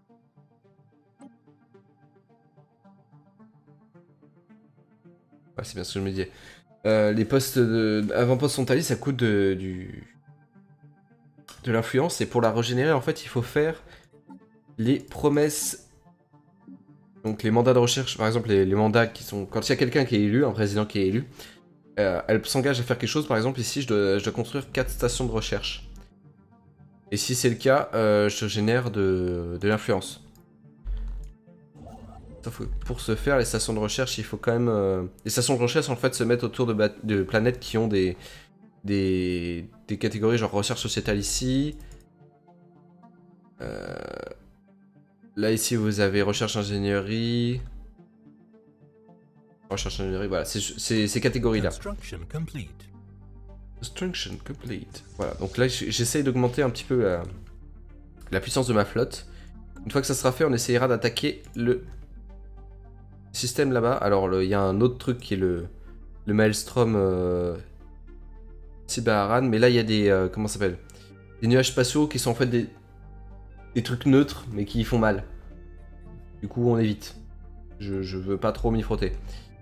[SPEAKER 1] Ouais, c'est bien ce que je me disais. Euh, les postes de... avant-postes frontaliers, ça coûte de, du... de l'influence, et pour la régénérer, en fait, il faut faire les promesses. Donc les mandats de recherche, par exemple, les, les mandats qui sont... Quand il y a quelqu'un qui est élu, un président qui est élu, euh, elle s'engage à faire quelque chose. Par exemple, ici, je dois, je dois construire quatre stations de recherche. Et si c'est le cas, euh, je génère de, de l'influence. Sauf que pour ce faire, les stations de recherche, il faut quand même... Euh... Les stations de recherche, en fait, se mettent autour de, de planètes qui ont des... Des... des catégories genre recherche sociétale ici. Euh... Là, ici, vous avez recherche ingénierie. Recherche ingénierie, voilà, c'est ces catégories-là. Construction complete. Voilà, donc là, j'essaye d'augmenter un petit peu la... la puissance de ma flotte. Une fois que ça sera fait, on essayera d'attaquer le système là-bas. Alors, il y a un autre truc qui est le, le Maelstrom euh... Cyber-Aran, mais là, il y a des... Euh, comment ça s'appelle? Des nuages spatiaux qui sont en fait des... des trucs neutres, mais qui font mal. Du coup, on évite. Je, je veux pas trop m'y frotter.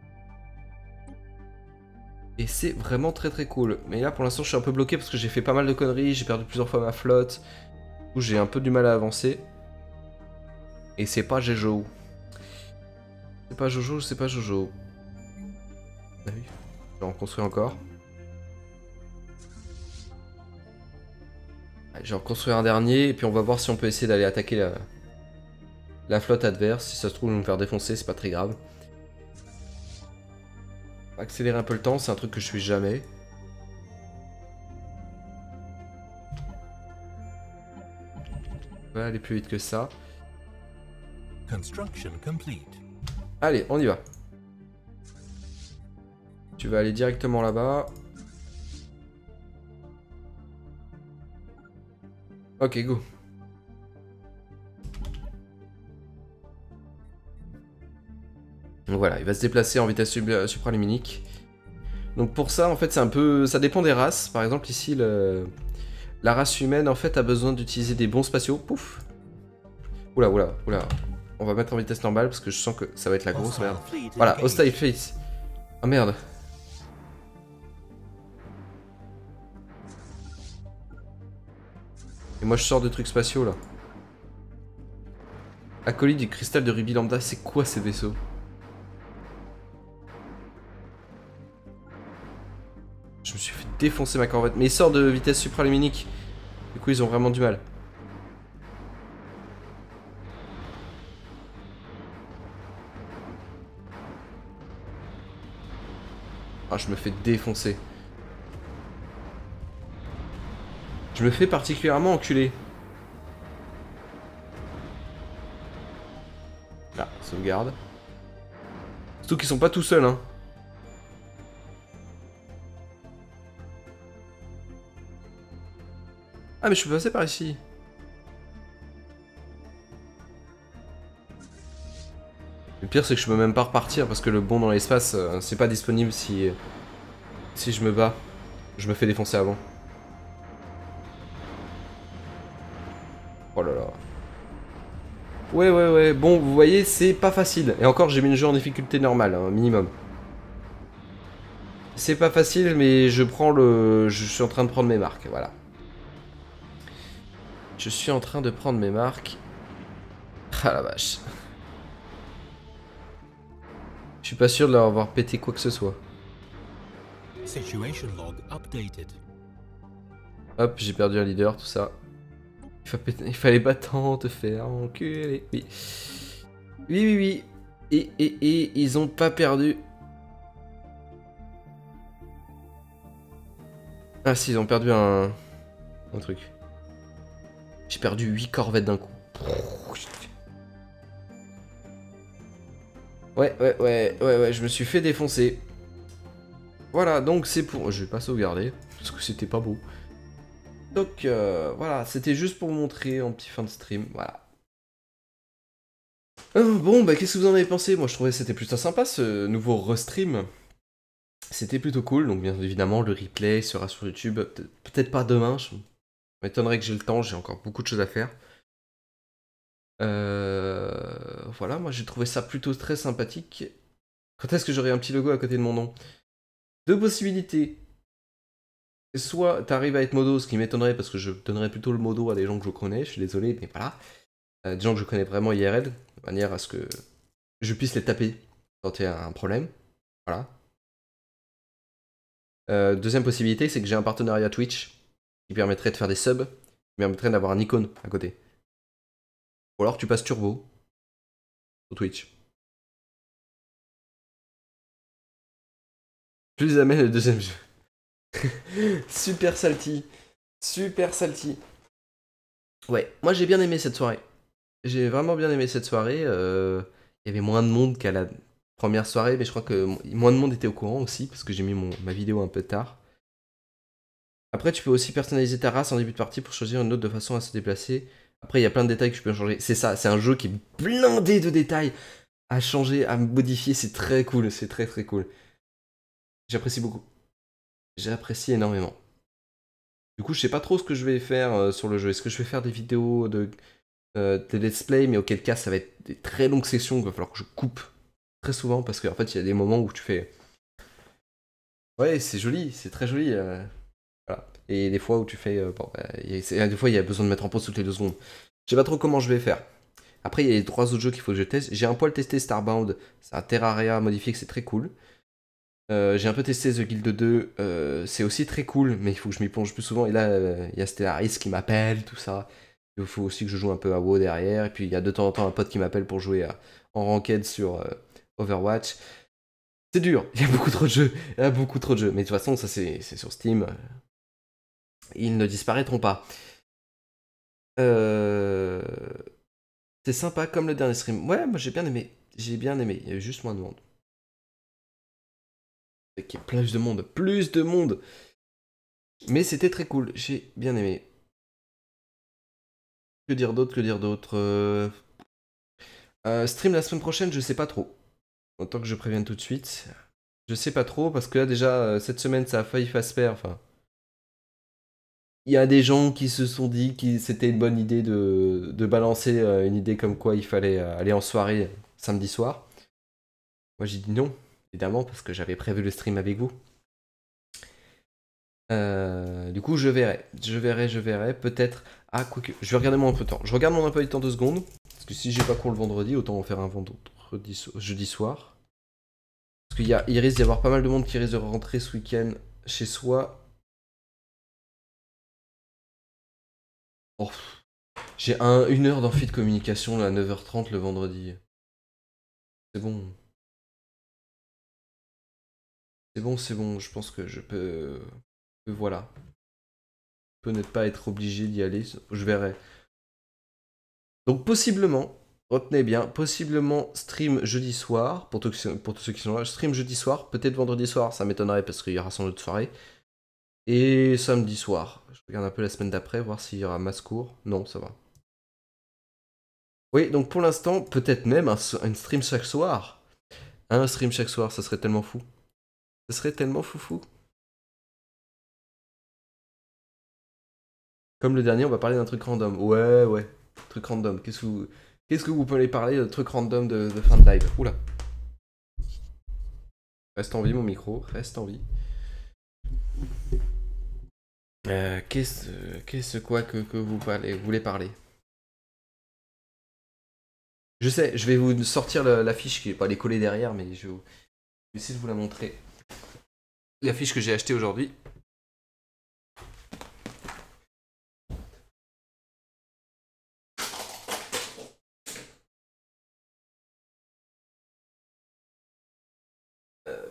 [SPEAKER 1] Et c'est vraiment très très cool. Mais là, pour l'instant, je suis un peu bloqué parce que j'ai fait pas mal de conneries. J'ai perdu plusieurs fois ma flotte. Du coup, j'ai un peu du mal à avancer. Et c'est pas Jojo. C'est pas Jojo, c'est pas Jojo. Ah oui. Je vais en construire encore. Allez, je vais en construire un dernier. Et puis on va voir si on peut essayer d'aller attaquer la... la flotte adverse. Si ça se trouve, je vais me faire défoncer, c'est pas très grave. Accélérer un peu le temps, c'est un truc que je fais jamais. On va aller plus vite que ça. Construction complete. Allez, on y va. Tu vas aller directement là-bas. Ok, go. Donc voilà, il va se déplacer en vitesse supraluminique. Donc pour ça, en fait, c'est un peu... Ça dépend des races. Par exemple, ici, le... la race humaine, en fait, a besoin d'utiliser des bons spatiaux. Pouf. Oula, oula, oula. On va mettre en vitesse normale parce que je sens que ça va être la grosse merde. Voilà, Hostile Fleet. Ah merde. Et moi, je sors de trucs spatiaux, là. Acolyte du cristal de rubis lambda, c'est quoi ces vaisseaux? Je me suis fait défoncer ma corvette. Mais il sort de vitesse supraluminique. Du coup, ils ont vraiment du mal. Ah, je me fais défoncer. Je me fais particulièrement enculer. Là, sauvegarde. Surtout qu'ils sont pas tout seuls, hein. Ah, mais je peux passer par ici. Le pire, c'est que je peux même pas repartir parce que le bond dans l'espace, euh, c'est pas disponible si, si je me bats. Je me fais défoncer avant. Oh là là. Ouais, ouais, ouais. Bon, vous voyez, c'est pas facile. Et encore, j'ai mis le jeu en difficulté normale, hein, minimum. C'est pas facile, mais je prends le... Je suis en train de prendre mes marques, voilà. Je suis en train de prendre mes marques. Ah la vache. Je suis pas sûr de leur avoir pété quoi que ce soit.
[SPEAKER 4] Situation log updated.
[SPEAKER 1] Hop, j'ai perdu un leader, tout ça. Il, fa péter... Il fallait pas tant te faire enculer. Oui. Oui, oui, oui. Et, et, et, ils ont pas perdu. Ah si, ils ont perdu un... Un truc. J'ai perdu huit corvettes d'un coup. Ouais, ouais, ouais, ouais, ouais, je me suis fait défoncer. Voilà, donc c'est pour... Je vais pas sauvegarder, parce que c'était pas beau. Donc, euh, voilà, c'était juste pour vous montrer en petit fin de stream, voilà. Euh, bon, bah qu'est-ce que vous en avez pensé? Moi, je trouvais que c'était plutôt sympa, ce nouveau restream. C'était plutôt cool, donc bien évidemment, le replay sera sur YouTube. Peut-être pas demain, je m'étonnerais que j'ai le temps, j'ai encore beaucoup de choses à faire. Euh, voilà, moi j'ai trouvé ça plutôt très sympathique. Quand est-ce que j'aurai un petit logo à côté de mon nom? Deux possibilités. Soit t'arrives à être modo, ce qui m'étonnerait parce que je donnerais plutôt le modo à des gens que je connais, je suis désolé, mais voilà. Euh, des gens que je connais vraiment I R L, de manière à ce que je puisse les taper quand il y a un problème. Voilà. Euh, deuxième possibilité, c'est que j'ai un partenariat Twitch qui permettrait de faire des subs, qui permettrait d'avoir un icône à côté. Ou alors tu passes turbo sur Twitch. Plus jamais le deuxième jeu. Super salty. Super salty. Ouais, moi j'ai bien aimé cette soirée. J'ai vraiment bien aimé cette soirée. Euh, Il y avait moins de monde qu'à la première soirée, mais je crois que moins de monde était au courant aussi, parce que j'ai mis mon, ma vidéo un peu tard. Après, tu peux aussi personnaliser ta race en début de partie pour choisir une autre de façon à se déplacer. Après, il y a plein de détails que tu peux changer. C'est ça, c'est un jeu qui est blindé de détails à changer, à modifier. C'est très cool, c'est très très cool. J'apprécie beaucoup. J'apprécie énormément. Du coup, je sais pas trop ce que je vais faire euh, sur le jeu. Est-ce que je vais faire des vidéos de euh, des let's play, mais auquel cas ça va être des très longues sessions, il va falloir que je coupe très souvent parce qu'en fait il y a des moments où tu fais ouais c'est joli, c'est très joli euh... voilà. Et des fois où tu fais euh, bon, bah, y a... des fois il y a besoin de mettre en pause toutes les deux secondes. Je sais pas trop comment je vais faire. Après il y a les trois autres jeux qu'il faut que je teste. J'ai un poil testé Starbound, c'est un Terraria modifié que c'est très cool. Euh, j'ai un peu testé The Guild deux, euh, c'est aussi très cool, mais il faut que je m'y plonge plus souvent. Et là, il euh, y a Stellaris qui m'appelle, tout ça. Il faut aussi que je joue un peu à WoW derrière. Et puis il y a de temps en temps un pote qui m'appelle pour jouer à, en ranked sur euh, Overwatch. C'est dur, il y a beaucoup trop de jeux. Il y a beaucoup trop de jeux. Mais de toute façon, ça c'est sur Steam. Ils ne disparaîtront pas. Euh... C'est sympa comme le dernier stream. Ouais, moi j'ai bien aimé. J'ai bien aimé. Il y a eu juste moins de monde. Il y a plus de monde. Plus de monde. Mais c'était très cool. J'ai bien aimé. Que dire d'autre, que dire d'autre euh... euh, Stream la semaine prochaine, je sais pas trop. Autant que je prévienne tout de suite. Je sais pas trop, parce que là, déjà, euh, cette semaine, ça a failli fast pair. Enfin, il y a des gens qui se sont dit que c'était une bonne idée de, de balancer euh, une idée comme quoi il fallait euh, aller en soirée samedi soir. Moi, j'ai dit non, évidemment, parce que j'avais prévu le stream avec vous. Euh, du coup, je verrai. Je verrai, je verrai. Peut-être. Ah, quoique. Je vais regarder mon emploi de temps. Je regarde mon emploi du temps deux secondes. Parce que si j'ai pas cours le vendredi, autant en faire un vendredi, so- jeudi soir. Parce qu'il y a, il risque d'y avoir pas mal de monde qui risque de rentrer ce week-end chez soi. Oh, j'ai un, une heure d'amphi de communication là, à neuf heures trente le vendredi. C'est bon. C'est bon, c'est bon. Je pense que je peux. que voilà. Je peux ne pas être obligé d'y aller. Je verrai. Donc, possiblement, retenez bien, possiblement stream jeudi soir. Pour, tous pour tous ceux qui sont là, stream jeudi soir. Peut-être vendredi soir, ça m'étonnerait parce qu'il y aura sans doute soirée. Et samedi soir. Je regarde un peu la semaine d'après, voir s'il y aura masse cours. Non, ça va. Oui, donc pour l'instant, peut-être même un, un stream chaque soir. Un stream chaque soir, ça serait tellement fou. Ça serait tellement foufou. Comme le dernier, on va parler d'un truc random. Ouais, ouais. Truc random. Qu'est-ce que vous, qu'est-ce que vous pouvez parler de truc random de, de fin de live? Oula. Reste en vie, mon micro. Reste en vie. Euh, qu'est-ce, qu'est-ce quoi que, que vous, parlez, vous voulez parler? Je sais, je vais vous sortir le- l'affiche qui est pas les coller derrière, mais je vais essayer de vous la montrer. L'affiche que j'ai achetée aujourd'hui. Euh,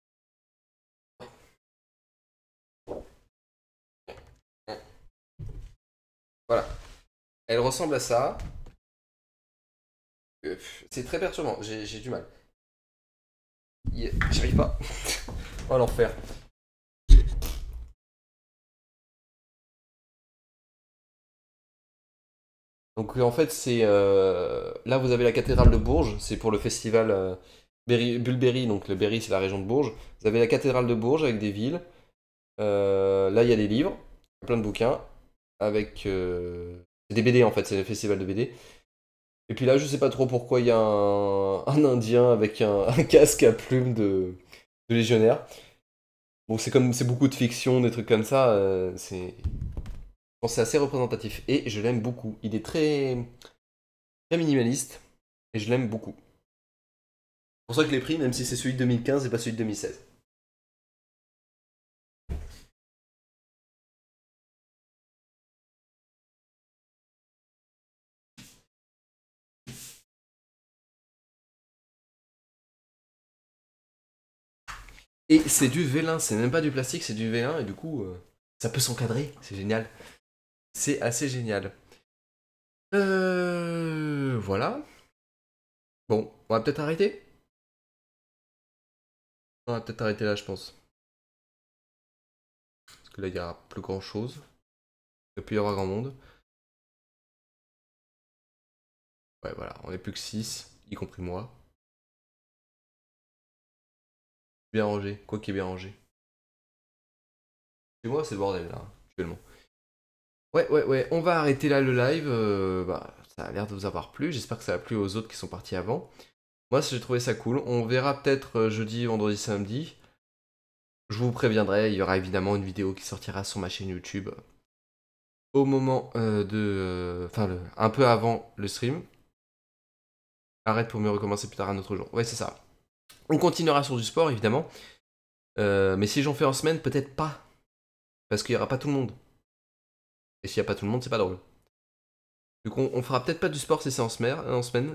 [SPEAKER 1] Voilà. Elle ressemble à ça. Euh, C'est très perturbant, j'ai j'ai du mal. Yeah, J'y arrive pas. Oh l'enfer. Donc en fait c'est... euh, Là vous avez la cathédrale de Bourges, c'est pour le festival euh, Berry- Bulberry, donc le Berry c'est la région de Bourges. Vous avez la cathédrale de Bourges avec des villes. Euh, Là il y a des livres, plein de bouquins, avec... euh, c'est des B D en fait, c'est le festival de B D. Et puis là je sais pas trop pourquoi il y a un, un Indien avec un, un casque à plumes de, de légionnaire. Bon c'est comme c'est beaucoup de fiction, des trucs comme ça, euh, c'est... je pense que c'est assez représentatif et je l'aime beaucoup. Il est très, très minimaliste et je l'aime beaucoup. C'est pour ça que je l'ai pris, même si c'est celui de deux mille quinze et pas celui de deux mille seize. Et c'est du vélin, c'est même pas du plastique, c'est du vélin et du coup, euh, ça peut s'encadrer, c'est génial. C'est assez génial. Euh, voilà. Bon, on va peut-être arrêter. On va peut-être arrêter là, je pense. Parce que là, il y a plus grand chose. Il ne peut y avoir grand monde. Ouais, voilà, on est plus que six, y compris moi. Bien rangé, quoi qui est bien rangé. Chez moi, c'est le bordel là, actuellement. Ouais, ouais, ouais, on va arrêter là le live. euh, bah, ça a l'air de vous avoir plu. J'espère que ça a plu aux autres qui sont partis avant. Moi, j'ai trouvé ça cool. On verra peut-être euh, jeudi, vendredi, samedi. Je vous préviendrai, il y aura évidemment une vidéo qui sortira sur ma chaîne YouTube au moment euh, de. euh, Enfin, le- un peu avant le stream. Arrête pour mieux recommencer plus tard un autre jour. Ouais, c'est ça. On continuera sur du sport, évidemment. Euh, mais si j'en fais en semaine, peut-être pas. Parce qu'il n'y aura pas tout le monde. Et s'il n'y a pas tout le monde, c'est pas drôle. Du coup, on, on fera peut-être pas du sport si c'est en semaine. En semaine.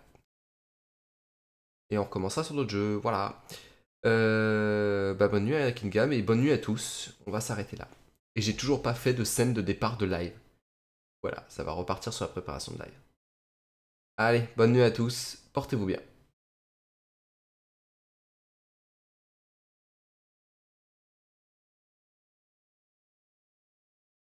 [SPEAKER 1] Et on recommencera sur d'autres jeux. Voilà. Euh, bah, bonne nuit à Kingam et bonne nuit à tous. On va s'arrêter là. Et j'ai toujours pas fait de scène de départ de live. Voilà, ça va repartir sur la préparation de live. Allez, bonne nuit à tous. Portez-vous bien.